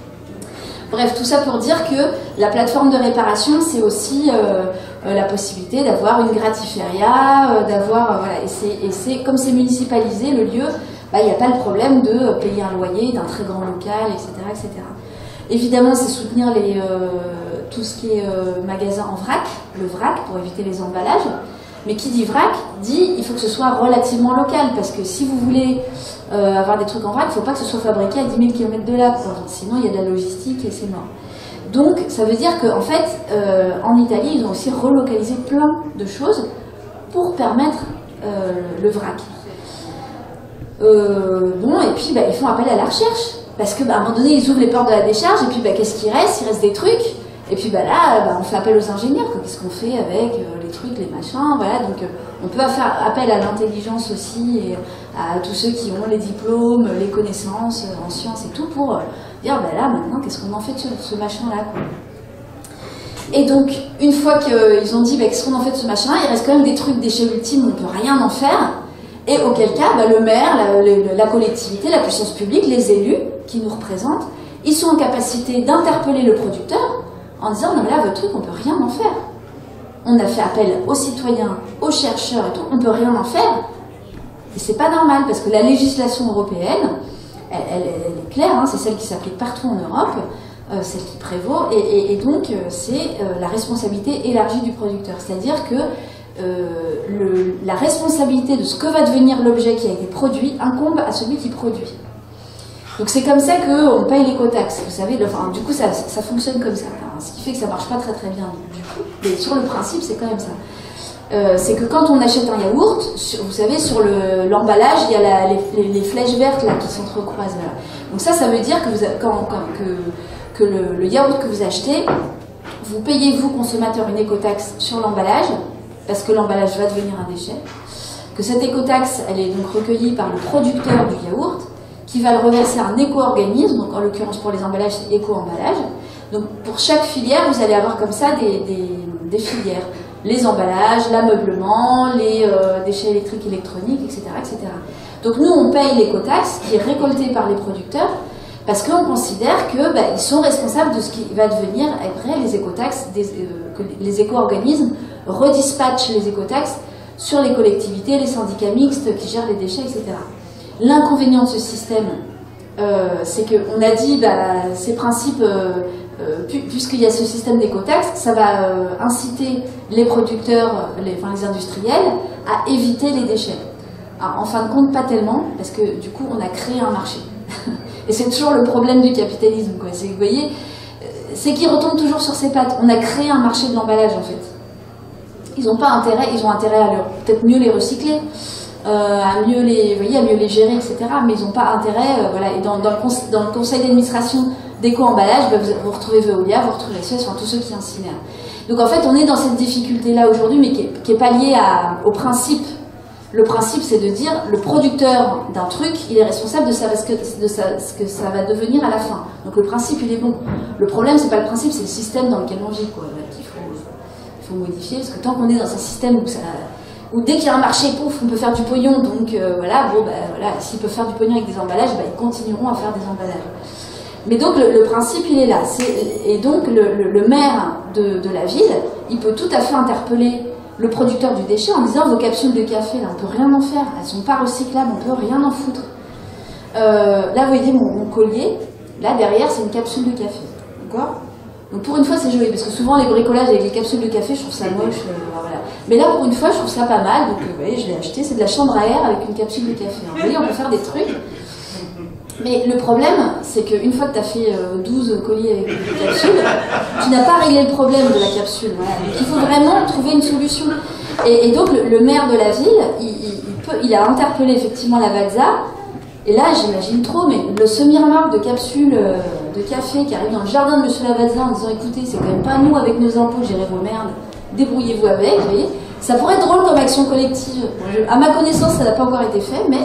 Bref, tout ça pour dire que la plateforme de réparation, c'est aussi euh, euh, la possibilité d'avoir une gratiféria, euh, d'avoir... Euh, voilà, et c'est comme c'est municipalisé, le lieu, bah, il n'y a pas le problème de payer un loyer d'un très grand local, et cetera, et cetera. Évidemment, c'est soutenir les, euh, tout ce qui est euh, magasin en vrac, le vrac, pour éviter les emballages. Mais qui dit vrac, dit il faut que ce soit relativement local, parce que si vous voulez euh, avoir des trucs en vrac, il ne faut pas que ce soit fabriqué à dix mille kilomètres de là, quoi. Sinon il y a de la logistique et c'est mort. Donc ça veut dire qu'en fait, euh, en Italie, ils ont aussi relocalisé plein de choses pour permettre euh, le vrac. Euh, bon, et puis bah, ils font appel à la recherche, parce qu'à bah, un moment donné, ils ouvrent les portes de la décharge, et puis bah, qu'est-ce qui reste? Il reste des trucs. Et puis bah là, bah, on fait appel aux ingénieurs. Qu'est-ce qu'on fait avec euh, les trucs, les machins, voilà. Donc euh, on peut faire appel à l'intelligence aussi et à tous ceux qui ont les diplômes, les connaissances euh, en sciences et tout pour euh, dire bah là maintenant qu'est-ce qu'on en fait de ce, ce machin-là, quoi. Et donc une fois qu'ils ont dit bah, qu'est-ce qu'on en fait de ce machin-là, il reste quand même des trucs déchets ultimes, on peut rien en faire. Et auquel cas, bah, le maire, la, la, la collectivité, la puissance publique, les élus qui nous représentent, ils sont en capacité d'interpeller le producteur en disant non mais là votre truc on peut rien en faire. On a fait appel aux citoyens, aux chercheurs et tout, on peut rien en faire. Et c'est pas normal parce que la législation européenne, elle, elle, elle est claire, hein, c'est celle qui s'applique partout en Europe, euh, celle qui prévaut, et, et, et donc euh, c'est euh, la responsabilité élargie du producteur. C'est-à-dire que euh, le, la responsabilité de ce que va devenir l'objet qui a été produit incombe à celui qui produit. Donc c'est comme ça qu'on paye l'écotaxe, vous savez, le, enfin, du coup ça, ça fonctionne comme ça, enfin, ce qui fait que ça marche pas très très bien du coup, mais sur le principe c'est quand même ça. Euh, c'est que quand on achète un yaourt, sur, vous savez, sur l'emballage, le, il y a la, les, les, les flèches vertes là qui s'entrecroisent. Voilà. Donc ça, ça veut dire que, vous, quand, quand, que, que le, le yaourt que vous achetez, vous payez, vous, consommateur, une écotaxe sur l'emballage, parce que l'emballage va devenir un déchet, que cette écotaxe, elle est donc recueillie par le producteur du yaourt, qui va le reverser à un éco-organisme, donc en l'occurrence pour les emballages, c'est éco-emballage. Donc pour chaque filière, vous allez avoir comme ça des, des, des filières. les emballages, l'ameublement, les euh, déchets électriques, électroniques, et cetera, et cetera. Donc nous, on paye l'écotaxe qui est récoltée par les producteurs parce qu'on considère qu'ils bah, sont responsables de ce qui va devenir après les écotaxes, des, euh, que les éco-organismes redispatchent les écotaxes sur les collectivités, les syndicats mixtes qui gèrent les déchets, et cetera. L'inconvénient de ce système, euh, c'est qu'on a dit bah, ces principes, euh, euh, puisqu'il y a ce système d'écotaxes, ça va euh, inciter les producteurs, les, enfin les industriels, à éviter les déchets. Alors, en fin de compte, pas tellement, parce que du coup, on a créé un marché. Et c'est toujours le problème du capitalisme, quoi. Vous voyez, c'est qu'il retombe toujours sur ses pattes. On a créé un marché de l'emballage, en fait. Ils n'ont pas intérêt, ils ont intérêt à peut-être mieux les recycler, euh, à mieux les, vous voyez, à mieux les gérer, et cetera. Mais ils n'ont pas intérêt, euh, voilà. Et dans, dans, le, cons dans le conseil d'administration d'éco-emballage, bah, vous, vous retrouvez Veolia, vous retrouvez Suez, enfin tous ceux qui incinèrent. Donc en fait, on est dans cette difficulté-là aujourd'hui, mais qui n'est pas liée à, au principe. Le principe, c'est de dire, le producteur d'un truc, il est responsable de, ça, ce, que, de ça, ce que ça va devenir à la fin. Donc le principe, il est bon. Le problème, c'est pas le principe, c'est le système dans lequel on vit, quoi, qu'il faut, il faut modifier. Parce que tant qu'on est dans un système où, ça, où dès qu'il y a un marché, pouf, on peut faire du pognon. Donc euh, voilà, bon, bah, voilà, s'ils peuvent faire du pognon avec des emballages, bah, ils continueront à faire des emballages. Mais donc le, le principe, il est là. Est, et donc le, le, le maire de, de la ville, il peut tout à fait interpeller le producteur du déchet en disant vos capsules de café, là, on peut rien en faire, elles sont pas recyclables, on peut rien en foutre. Euh, là, vous voyez mon, mon collier, là derrière, c'est une capsule de café. D'accord? Donc pour une fois, c'est joli, parce que souvent les bricolages avec les capsules de café, je trouve ça moche. Euh, voilà. Mais là, pour une fois, je trouve ça pas mal. Donc euh, vous voyez, je l'ai acheté, c'est de la chambre à air avec une capsule de café. Alors, vous voyez, on peut faire des trucs. Mais le problème, c'est qu'une fois que tu as fait euh, douze colliers avec des capsules, tu n'as pas réglé le problème de la capsule. Voilà. Donc il faut vraiment trouver une solution. Et, et donc le, le maire de la ville, il, il, il, peut, il a interpellé effectivement la Valza. Et là, j'imagine trop, mais le semi-remorque de capsules euh, de café qui arrive dans le jardin de Monsieur Lavalza en disant écoutez, c'est quand même pas nous avec nos impôts gérer vos merdes, débrouillez-vous avec, vous voyez. Ça pourrait être drôle comme action collective. Je, à ma connaissance, ça n'a pas encore été fait, mais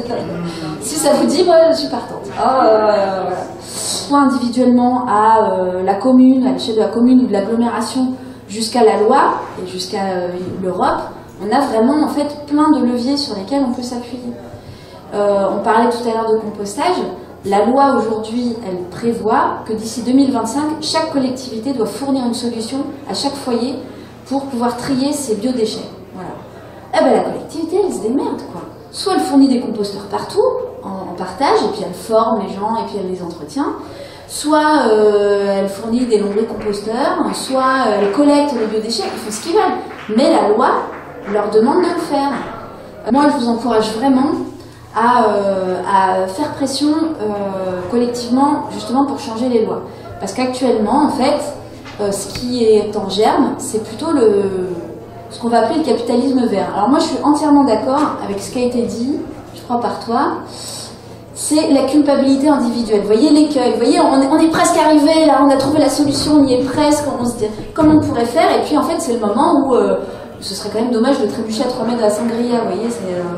si ça vous dit, moi, je suis partante. Oh, euh, voilà. Soit individuellement à euh, la commune, à l'échelle de la commune ou de l'agglomération, jusqu'à la loi et jusqu'à euh, l'Europe, on a vraiment en fait plein de leviers sur lesquels on peut s'appuyer. Euh, on parlait tout à l'heure de compostage. La loi aujourd'hui, elle prévoit que d'ici deux mille vingt-cinq, chaque collectivité doit fournir une solution à chaque foyer pour pouvoir trier ses biodéchets. Voilà. Eh ben la collectivité, elle se démerde, quoi. Soit elle fournit des composteurs partout, en, en partage, et puis elle forme les gens, et puis elle les entretient. Soit euh, elle fournit des lombricomposteurs, soit euh, elle collecte les biodéchets, ils font ce qu'ils veulent. Mais la loi leur demande de le faire. Moi, je vous encourage vraiment à, euh, à faire pression euh, collectivement, justement pour changer les lois. Parce qu'actuellement, en fait, Euh, ce qui est en germe, c'est plutôt le, ce qu'on va appeler le capitalisme vert. Alors moi, je suis entièrement d'accord avec ce qui a été dit, je crois par toi, c'est la culpabilité individuelle. Vous voyez l'écueil, vous voyez, on est, on est presque arrivé, là, on a trouvé la solution, on y est presque, on se dit comment on pourrait faire, et puis en fait, c'est le moment où euh, ce serait quand même dommage de trébucher à trois mètres de la sangria, vous voyez, c'est... Euh...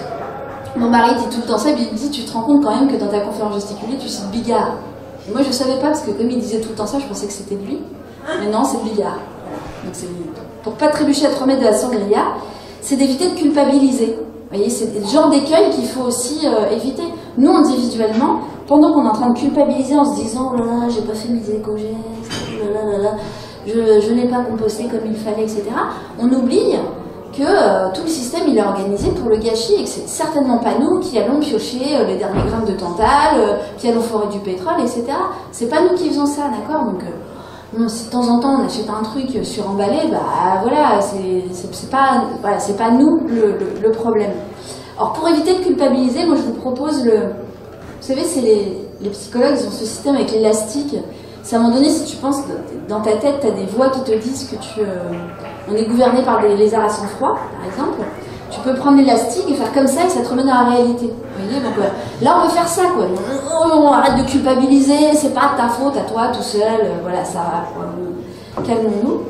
Mon mari dit tout le temps ça, puis il me dit, tu te rends compte quand même que dans ta conférence gesticulée, tu cites Bigard. Et moi, je savais pas, parce que comme il disait tout le temps ça, je pensais que c'était de lui. Mais non, c'est de Bigard. Donc c'est pour pas trébucher à trois mètres de la sangria, c'est d'éviter de culpabiliser. Vous voyez, c'est le genre d'écueil qu'il faut aussi euh, éviter. Nous, individuellement, pendant qu'on est en train de culpabiliser en se disant « Oh là là, j'ai pas fait mes éco-gestes, oh là là là là, je, je n'ai pas composté comme il fallait, et cetera » On oublie que euh, tout le système il est organisé pour le gâchis et que c'est certainement pas nous qui allons piocher euh, les derniers grammes de Tantal, euh, qui allons forer du pétrole, et cetera. C'est pas nous qui faisons ça, d'accord? Donc, euh, bon, si de temps en temps on achète un truc suremballé, bah voilà, c'est pas, voilà, c'est pas nous le, le, le problème. Alors pour éviter de culpabiliser, moi je vous propose le... Vous savez, c'est les, les psychologues, ils ont ce système avec l'élastique. C'est à un moment donné, si tu penses, dans ta tête, tu as des voix qui te disent que tu... Euh, on est gouverné par des lézards à sang froid, par exemple. Tu peux prendre l'élastique et faire comme ça et ça te remet dans la réalité. Vous voyez, donc, euh, là, on veut faire ça, quoi. On, on arrête de culpabiliser, c'est pas ta faute, à toi, tout seul. Euh, voilà, ça va. Euh, calmons-nous.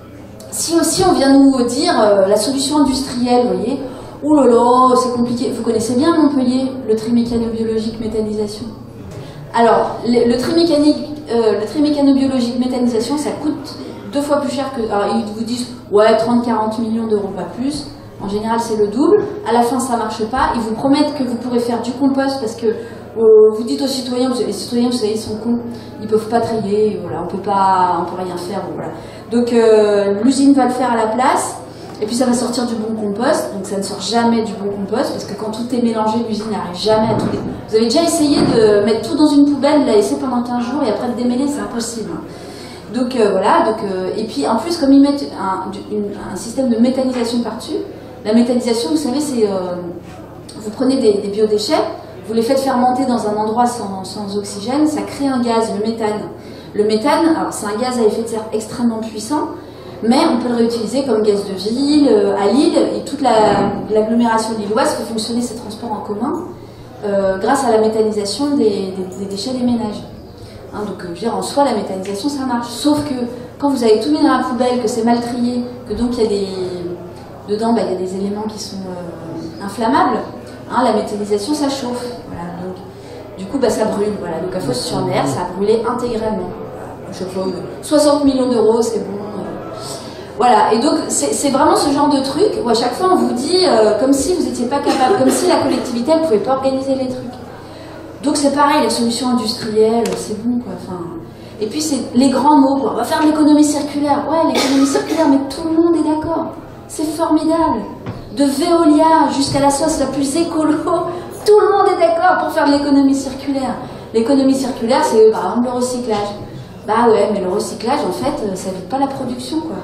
Si aussi on vient nous dire euh, la solution industrielle, vous voyez, oh là là, c'est compliqué. Vous connaissez bien Montpellier, le trimécanobiologique méthanisation. Alors, le, le trimécanique, euh, le trimécanobiologique méthanisation, ça coûte deux fois plus cher que... Alors ils vous disent, ouais, trente à quarante millions d'euros, pas plus. En général, c'est le double. À la fin, ça marche pas. Ils vous promettent que vous pourrez faire du compost parce que euh, vous dites aux citoyens, vous, les citoyens, vous savez, ils sont cons, ils peuvent pas trier, voilà, on peut pas, on peut rien faire, bon, voilà. Donc euh, l'usine va le faire à la place. Et puis ça va sortir du bon compost, donc ça ne sort jamais du bon compost, parce que quand tout est mélangé, l'usine n'arrive jamais à tout démêler. Vous avez déjà essayé de mettre tout dans une poubelle, la laisser pendant quinze jours et après de démêler, c'est impossible. Donc euh, voilà, donc, euh, et puis en plus, comme ils mettent un, une, un système de méthanisation par-dessus, la méthanisation, vous savez, c'est... Euh, vous prenez des, des biodéchets, vous les faites fermenter dans un endroit sans, sans oxygène, ça crée un gaz, le méthane. Le méthane, alors c'est un gaz à effet de serre extrêmement puissant, mais on peut le réutiliser comme gaz de ville, euh, à Lille, et toute l'agglomération la, lilloise fait fonctionner ces transports en commun euh, grâce à la méthanisation des, des, des déchets des ménages. Hein, donc, je veux dire, en soi, la méthanisation, ça marche. Sauf que quand vous avez tout mis dans la poubelle, que c'est mal trié, que donc il y a des... Dedans, bah, il y a des éléments qui sont euh, inflammables, hein, la méthanisation, ça chauffe. Voilà, donc, du coup, bah, ça brûle. Voilà, donc à Fos-sur-Mer, ça a brûlé intégralement. Je sais pas, soixante millions d'euros, c'est bon. Voilà, et donc c'est vraiment ce genre de truc où à chaque fois on vous dit euh, comme si vous n'étiez pas capable, comme si la collectivité elle pouvait pas organiser les trucs. Donc c'est pareil, les solutions industrielles, c'est bon quoi. Enfin, et puis c'est les grands mots quoi. On va faire de l'économie circulaire. Ouais, l'économie circulaire, mais tout le monde est d'accord. C'est formidable. De Veolia jusqu'à la sauce la plus écolo, tout le monde est d'accord pour faire de l'économie circulaire. L'économie circulaire, c'est par exemple le recyclage. Bah ouais, mais le recyclage en fait, ça évite pas la production quoi.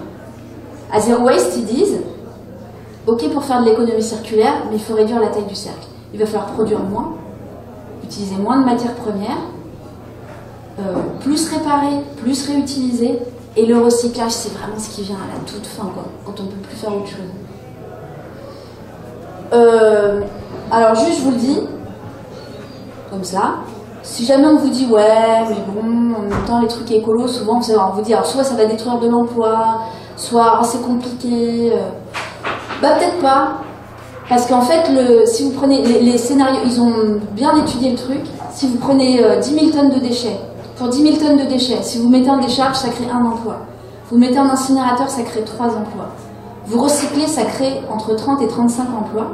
À Zero Waste, ils disent, ok pour faire de l'économie circulaire, mais il faut réduire la taille du cercle. Il va falloir produire moins, utiliser moins de matières premières, euh, plus réparer, plus réutiliser, et le recyclage, c'est vraiment ce qui vient à la toute fin, quoi, quand on ne peut plus faire autre chose. Euh, alors juste, je vous le dis, comme ça, si jamais on vous dit, ouais, mais bon, en même temps, les trucs écolos, souvent, on vous dit, alors soit ça va détruire de l'emploi, soit oh, c'est compliqué, euh... bah peut-être pas, parce qu'en fait, le, si vous prenez les, les scénarios, ils ont bien étudié le truc, si vous prenez euh, dix mille tonnes de déchets, pour dix mille tonnes de déchets, si vous mettez en décharge, ça crée un emploi, vous mettez en incinérateur, ça crée trois emplois, vous recyclez, ça crée entre trente et trente-cinq emplois,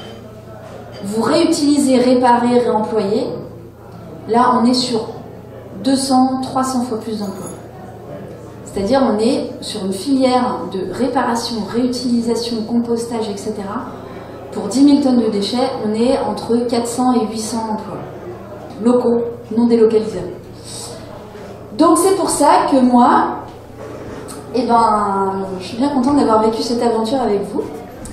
vous réutilisez, réparez, réemployez, là on est sur deux cents, trois cents fois plus d'emplois. C'est-à-dire on est sur une filière de réparation, réutilisation, compostage, et cetera. Pour dix mille tonnes de déchets, on est entre quatre cents et huit cents emplois locaux, non délocalisables. Donc c'est pour ça que moi, eh ben, je suis bien contente d'avoir vécu cette aventure avec vous.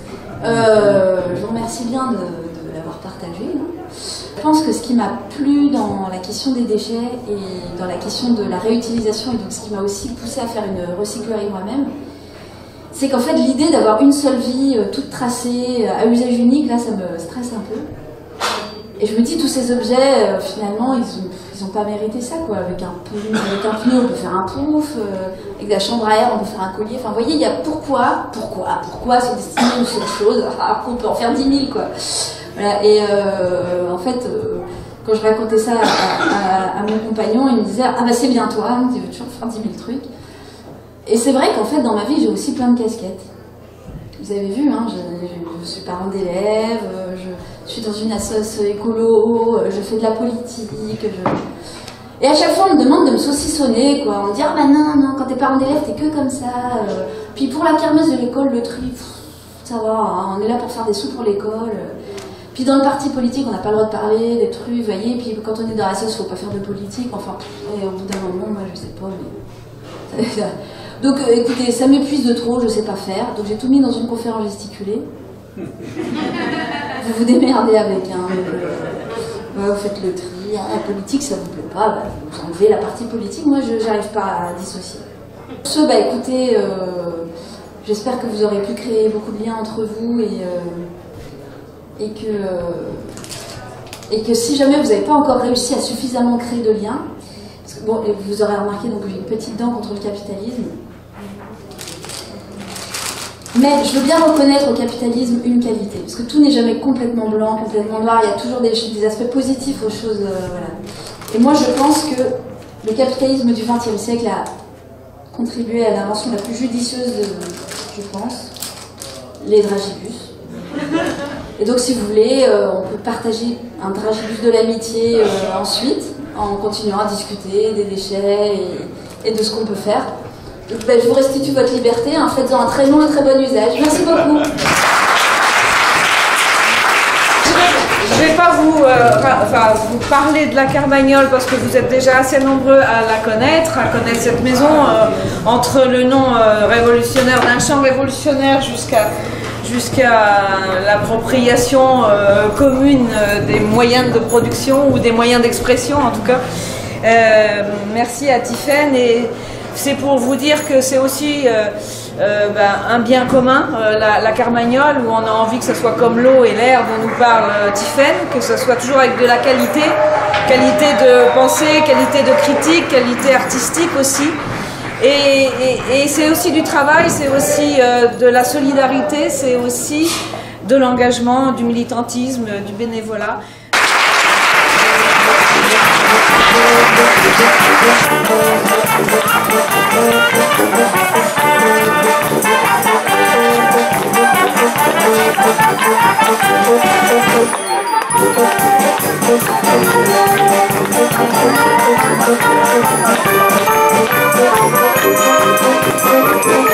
Euh, je vous remercie bien de, de l'avoir partagée. Hein. Je pense que ce qui m'a plu dans la question des déchets et dans la question de la réutilisation, et donc ce qui m'a aussi poussé à faire une recyclerie moi-même, c'est qu'en fait l'idée d'avoir une seule vie euh, toute tracée, euh, à usage unique, là ça me stresse un peu. Et je me dis, tous ces objets, euh, finalement, ils ont, ils ont pas mérité ça, quoi. Avec un, avec un pneu, on peut faire un pouf, euh, avec de la chambre à air, on peut faire un collier. Enfin, vous voyez, il y a pourquoi, pourquoi, pourquoi se destiner à une seule chose, alors qu'on peut en faire dix mille, quoi. Voilà, et euh, en fait, euh, quand je racontais ça à, à, à mon compagnon, il me disait, ah bah c'est bien toi, tu veux toujours faire dix mille trucs. Et c'est vrai qu'en fait, dans ma vie, j'ai aussi plein de casquettes. Vous avez vu, hein, je, je, je suis parent d'élèves, je, je suis dans une assoce écolo, je fais de la politique. Je... Et à chaque fois, on me demande de me saucissonner, quoi. On me dit, ah bah non, non, quand t'es parent d'élèves, t'es que comme ça. Euh... Puis pour la kermesse de l'école, le tri, pff, ça va, hein, on est là pour faire des sous pour l'école. Puis dans le parti politique, on n'a pas le droit de parler, des trucs, vous voyez. Puis quand on est dans l'assoce, il ne faut pas faire de politique. Enfin, et au bout d'un moment, moi, je sais pas, mais... Donc euh, écoutez, ça m'épuise de trop, je sais pas faire, donc j'ai tout mis dans une conférence gesticulée. Vous vous démerdez avec, hein, euh, ouais, vous faites le tri, hein, la politique ça vous plaît pas, bah, vous enlevez la partie politique, moi je j'arrive pas à dissocier. Pour ce, bah écoutez, euh, j'espère que vous aurez pu créer beaucoup de liens entre vous et, euh, et, que, euh, et que si jamais vous n'avez pas encore réussi à suffisamment créer de liens, parce que, bon, vous aurez remarqué donc j'ai une petite dent contre le capitalisme. Mais je veux bien reconnaître au capitalisme une qualité, parce que tout n'est jamais complètement blanc, complètement noir, il y a toujours des, des aspects positifs aux choses. Euh, voilà. Et moi je pense que le capitalisme du vingtième siècle a contribué à l'invention la plus judicieuse, de, je pense, les dragibus. Et donc, si vous voulez, euh, on peut partager un dragibus de l'amitié euh, ensuite, en continuant à discuter des déchets et, et de ce qu'on peut faire. Donc, ben, je vous restitue votre liberté, hein, faites-en un très bon et très bon usage. Merci beaucoup. Je ne vais pas vous, euh, enfin, vous parler de la Carmagnole parce que vous êtes déjà assez nombreux à la connaître, à connaître cette maison, euh, entre le nom euh, révolutionnaire d'un champ révolutionnaire jusqu'à jusqu'à l'appropriation euh, commune euh, des moyens de production ou des moyens d'expression en tout cas. Euh, merci à Tiffaine, et c'est pour vous dire que c'est aussi euh, euh, ben, un bien commun, euh, la, la Carmagnole, où on a envie que ce soit comme l'eau et l'air dont nous parle euh, Tiffaine, que ce soit toujours avec de la qualité, qualité de pensée, qualité de critique, qualité artistique aussi. Et, et, et c'est aussi du travail, c'est aussi euh, de la solidarité, c'est aussi de l'engagement, du militantisme, du bénévolat. Thank you.